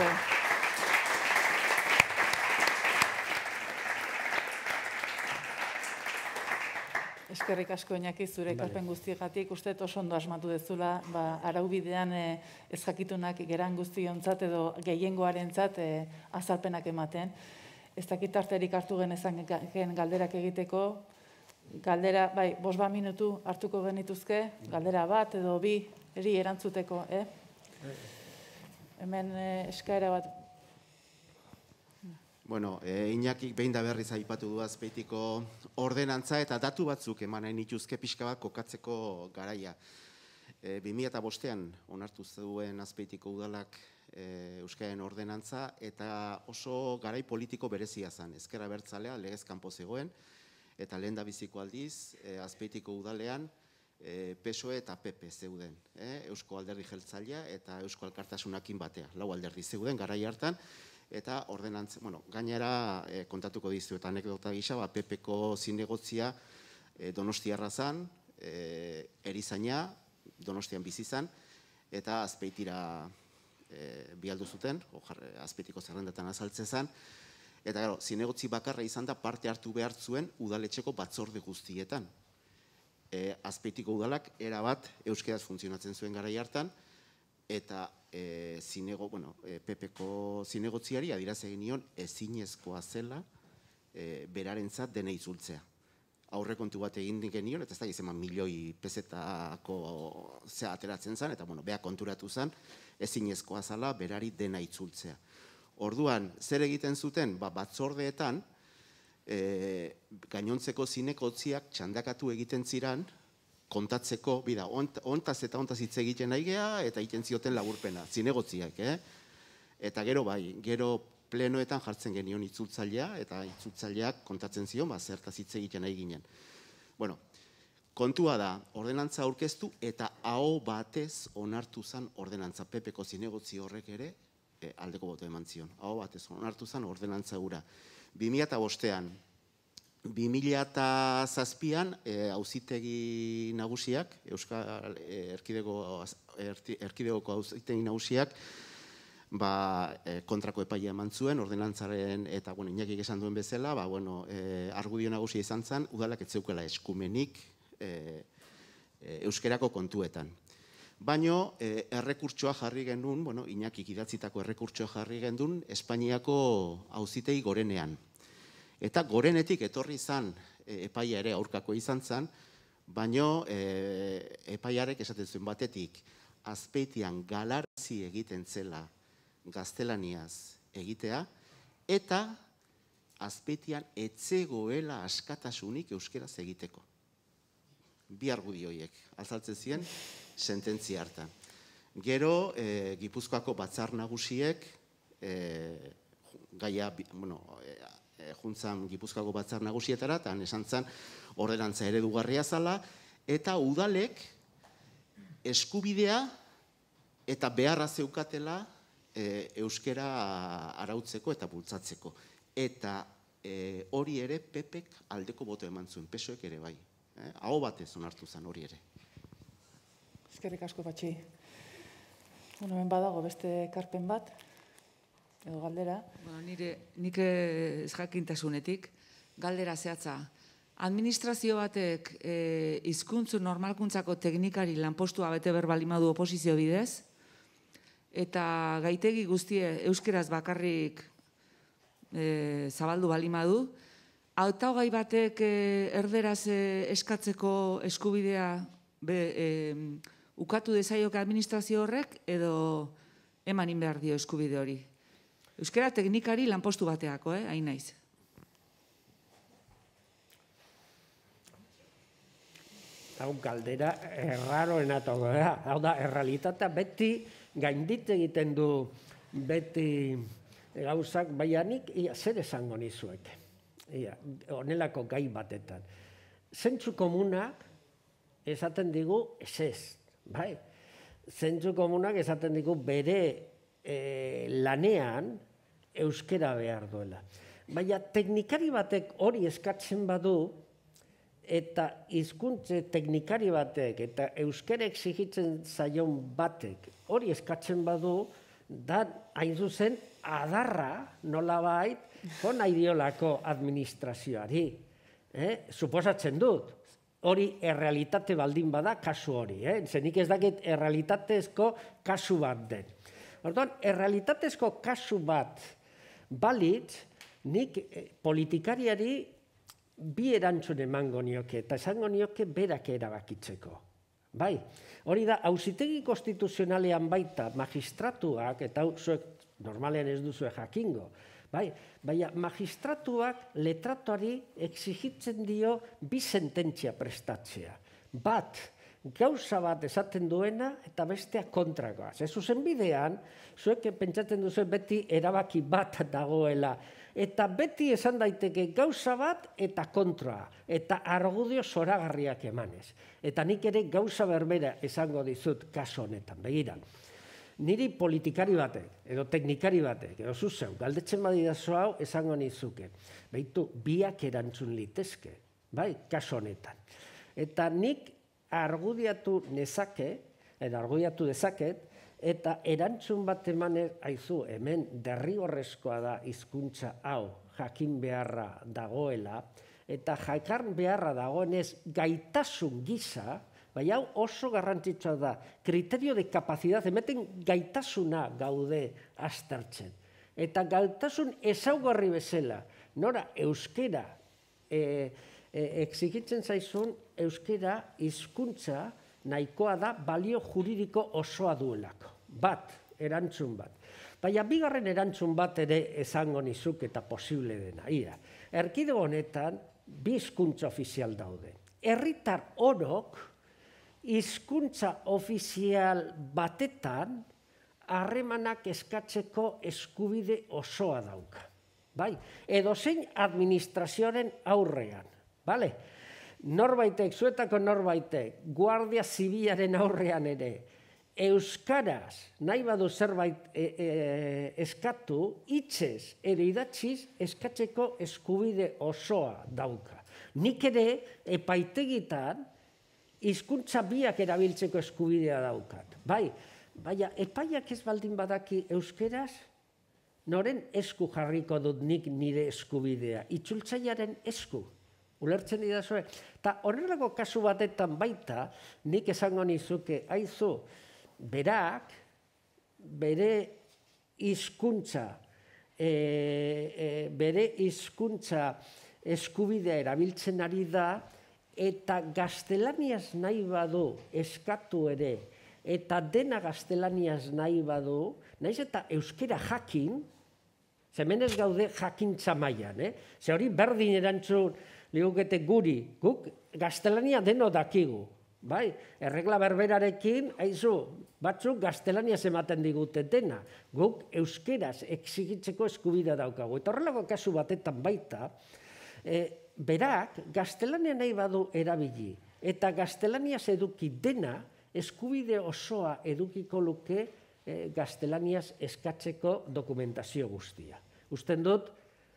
Eskerrik asko, Iñaki, zure ekarpen guztiagatik, uste oso ondo asmatu dezula, araubidean ez jakitunak geran guztiontzat edo gehiengoarentzat azalpenak ematen. Ez dakit arterik hartu genezan galderak egiteko, galdera, bai, bost bat minutu hartuko genituzke, galdera bat edo bi, eri erantzuteko, eh? Hemen eskaera bat. Bueno, Iñakik behin da berriz aipatu du Azpeitiko ordenantza eta datu batzuk eman nahi nituzke pixka bat kokatzeko garaia. bi mila bostean onartu zuen Azpeitiko udalak Euskararen ordenantza eta oso garai politiko berezia zen. Ezker Abertzalea legez kanpo zegoen eta lehendabiziko aldiz Azpeitiko udalean P S O E eta P P zeuden. Eusko Alderdi Jeltzalea eta Eusko Alkartasunakin batea. Lau alderdi zeuden garai hartan. Eta ordenantza, bueno, gainera kontatuko dizu eta anekdota gisa, P P-ko zinegotzia Donostiarra zan, erizaina, Donostian bizi zan, eta Azpeitira bialdu zuten, Azpeitiko zerrendetan azaltzen zan, Eta gero, zinegotzi bakarra izan da parte hartu behar zuen udaletxeko batzorde guztietan. E, Azpeitiko udalak erabat euskeraz funtzionatzen zuen garai hartan, eta e, zinego, bueno, e, P P-ko zinegotziari adiraz egin nion ezinezkoa zela e, berarentzat dena itzultzea. Aurrekontu bat egin genion, eta ez da gizema milioi pesetako zea ateratzen zen, eta bueno, beha konturatu zen, ezinezkoa zela berari dena itzultzea. Orduan, zer egiten zuten, ba, batzordeetan, e, gainontzeko zinegotziak txandakatu egiten ziran, kontatzeko, bida, ontaz eta ontaz hitz egiten nahi geha, eta egiten zioten laburpena, zinegotziak, eh? Eta gero bai, gero plenoetan jartzen genion itzultzailea, eta itzultzaileak kontatzen zion, ba, zertaz hitz egiten nahi ginen. Bueno, kontua da, ordenantza aurkeztu, eta aho batez onartu zen ordenantza, P P-ko zinegotzi horrek ere, e, aldeko boto eman zion, aho batez onartu zen ordenantza hura. bi mila bostean, bi mila zazpian, auzitegi nagusiak, Euskal Erkidegoko auzitegi nagusiak, ba, e, kontrako epaia eman zuen, ordenantzaren, eta bueno, Iñakik esan duen bezala, ba, bueno, e, argudio nagusia izan zen, udalak ez zeukela eskumenik e, e, euskerako kontuetan. Baino, e, errekurtsoa jarri genuen, bueno, Iñakik idatzitako errekurtsoa jarri genuen, Espainiako auzitegi gorenean. Eta gorenetik etorri izan e, epaia ere aurkako izan zen, baino e, epaiarek esaten zuen batetik, Azpeitian galarazi egiten zela gaztelaniaz egitea, eta Azpeitian etzegoela askatasunik euskeraz egiteko. Bi argudioiek, azaltzen ziren, sententzia hartan. Gero, e, Gipuzkoako batzar nagusiek, e, gaia, bueno, e, juntzan Gipuzkoako batzar nagusietara, eta esan zen, ordenantza eredugarria zala, eta udalek eskubidea eta beharra zeukatela e, euskera arautzeko eta bultzatzeko. Eta e, hori ere P P-k aldeko boto eman zuen, P S O-ek ere bai. Eh? Aho batez onartu zen hori ere. Eskerrik asko, Patxi. Bueno, hemen badago beste ekarpen bat, edo galdera. Bueno, nire, nik ez jakintasunetik, galdera zehatza. Administrazio batek e, hizkuntzu normalkuntzako teknikari lanpostua bete berbalimadu oposizio bidez, eta gaitegi guztie euskeraz bakarrik e, zabaldu balimadu, hautagai batek e, erderaz e, eskatzeko eskubidea be, e, ukatu dezaioke administrazio horrek, edo emanin behar dio eskubide hori. Euskera teknikari lanpostu bateako, eh? Hain naiz. Hau galdera erraroena togo, eh? Hau da, errealitatea beti gaindit egiten du beti gauzak, baianik, ia, zer esango nizuek, ia, onelako gai batetan. Zentzu komunak esaten digu ez ez, bai? Zentzu komunak esaten digu bere e, lanean euskera behar duela. Baina teknikari batek hori eskatzen badu, eta hizkuntze teknikari batek eta euskara exigitzen zaion batek hori eskatzen badu, da hain zuzen adarra nolabait jo nahi diolako administrazioari. Eh? Suposatzen dut, hori errealitate baldin bada kasu hori. Eh? Zenik ez dakit errealitatezko kasu bat den. Orduan, errealitatezko kasu bat balitz, nik eh, politikariari bi erantzun emango nioke, eta esango nioke berak erabakitzeko. Bai, hori da, auzitegi konstituzionalean baita magistratuak, eta zuek normalean ez duzue jakingo, bai, baina magistratuak letratuari exigitzen dio bi sententzia prestatzea. Bat, gauza bat esaten duena eta bestea kontrakoa. Ze zuzen bidean, zuek pentsatzen duzu beti erabaki bat dagoela, eta beti esan daiteke gauza bat eta kontra, eta argudio zoragarriak emanez. Eta nik ere gauza berbera esango dizut kasu honetan, begira. Niri politikari batek, edo teknikari batek, edo zuzeu, galdetzen badidazu hau esango nizuke. Beitu, biak erantzun litezke, bai, kasu honetan. Eta nik argudiatu nezake, edo argudiatu dezaket, eta erantzun bat emanez, haizu, hemen derrigorrezkoa da hizkuntza hau jakin beharra dagoela, eta jakin beharra dagoenez gaitasun gisa, bai hau oso garrantzitsua da, kriterio de capacidad, emeten gaitasuna gaude aztertzen. Eta gaitasun ezaugarri bezala, nora euskera exigitzen zaizun, euskera hizkuntza nahikoa da balio juridiko osoa duelako. Bat, erantzun bat. Baina bigarren erantzun bat ere esango nizuk eta posible dena. Ira, erkidego honetan bi hizkuntza ofizial daude. Herritar orok hizkuntza ofizial batetan harremanak eskatzeko eskubide osoa dauka. Bai, edozein administrazioaren aurrean. Bale? Norbaitek, zuetako norbaitek, Guardia Zibilaren aurrean ere, euskaraz nahi badu zerbait eskatu, hitzez edo idatziz eskatzeko eskubide osoa dauka. Nik ere epaitegitan hizkuntza biak erabiltzeko eskubidea daukat. Bai, baina epaiak ez baldin badaki euskeraz, noren esku jarriko dut nik nire eskubidea, itzultzailearen esku. Ulertzen didazue. Eta horrelako kasu batetan baita, nik esango nizuke, aizu, berak, bere hizkuntza, bere hizkuntza eskubidea erabiltzen ari da, eta gaztelaniaz nahi badu eskatu ere, eta dena gaztelaniaz nahi badu, nahiz eta euskera jakin, zemenez gaude jakintza mailan, eh? Ze hori berdin erantzun, ligukete guri, guk gaztelania deno dakigu, bai? Erregla berberarekin, haizu, batzuk gaztelaniaz ematen digute dena, guk euskeraz exigitzeko eskubidea daukagu. Eta horrelako kasu batetan baita, berak gaztelania nahi badu erabili, eta gaztelaniaz eduki dena, eskubide osoa edukiko luke gaztelaniaz eskatzeko dokumentazio guztia. Usten dut,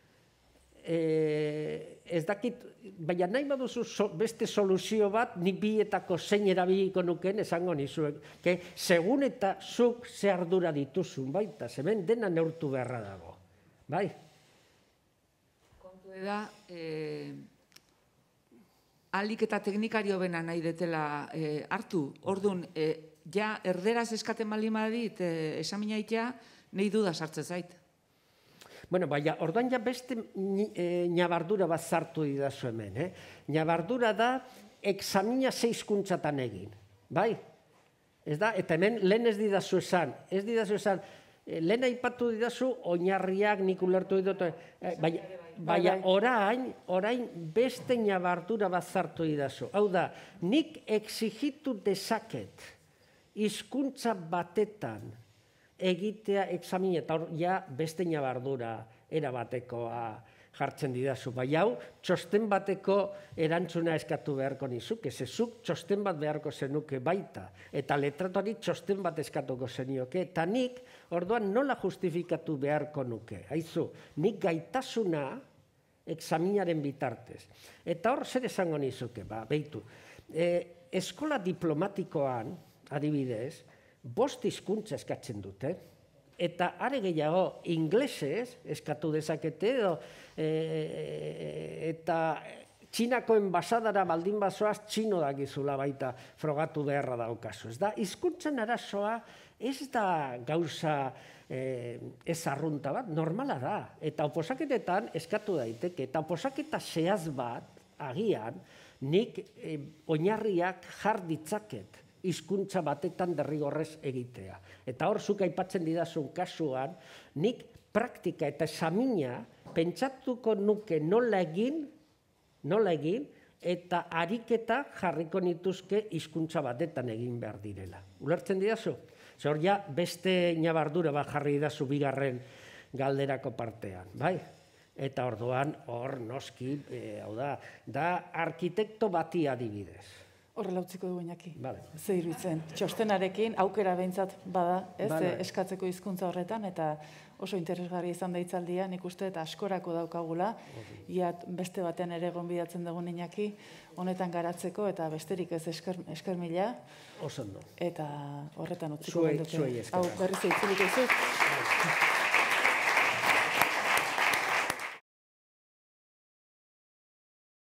ez dakit, baina nahi baduzu beste soluzio bat, nik bietako zein erabiliko nuken esango nizuek, segun eta zuk ze ardura dituzun baita, hemen dena neurtu beharra dago. Bai? Kontu da, alik eta teknikario bena nahi detela hartu, orduan, ja erderaz eskaten baldin badit, esamina itea, nahi duda sartzen zait. Bueno, baina, orduan ja beste nabardura bat zartu didazu hemen, eh? Nabardura da, examina zeizkuntzatan egin, bai? Ez da, eta hemen lehen ez didazu esan, ez didazu esan, lehen aipatu didazu, oinarriak nik ulertu didot, baina orain, orain beste nabardura bat zartu didazu. Hau da, nik exigitu dezaket, hizkuntza batetan egitea examina, eta hor ja beste nabardura erabatekoa jartzen didazu. Bai hau, txosten bateko erantzuna eskatu beharko nizuke, zezuk txosten bat beharko zenuke baita, eta letratuari txosten bat eskatuko zenioke, eta nik orduan nola justifikatu beharko nuke. Haizu, nik gaitasuna examinaren bitartez. Eta hor zer esango nizuke, ba, behitu. Eskola diplomatikoan, adibidez, bost hizkuntza eskatzen dute, eta are gehiago inglesez eskatu dezakete, eta Txinako enbasadara baldin bazoaz txino dakizula baita frogatu beharra daukazu. Ez da, hizkuntzen arazoa ez da gauza ez arrunta bat, normala da. Eta oposaketetan eskatu daiteke, eta oposaketa zehaz bat, agian, nik oinarriak jar ditzaket hizkuntza batetan derrigorrez egitea. Eta hor, zuk aipatzen didazun kasuan, nik praktika eta examina pentsatuko nuke nola egin, nola egin, eta ariketa jarriko nituzke hizkuntza batetan egin behar direla. Ulertzen didazu? Zor ja, beste nabardura bat jarri didazu bigarren galderako partean, bai? Eta orduan, hor, noski, hau da, da arkitekto bati adibidez. Horrela utziko du Iñaki. Vale. Ze iruditzen. Txostenarekin aukera behintzat bada, ez, eskatzeko hizkuntza horretan, eta oso interesgarri izan da hitzaldia, nik uste eta askorako daukagula, ia beste batean ere gonbidatzen dugun Iñaki, honetan garatzeko, eta besterik ez esker mila. Oso ondo. Eta horretan utziko Zuei, zuei esker. Hau, berriz eitzulik ez.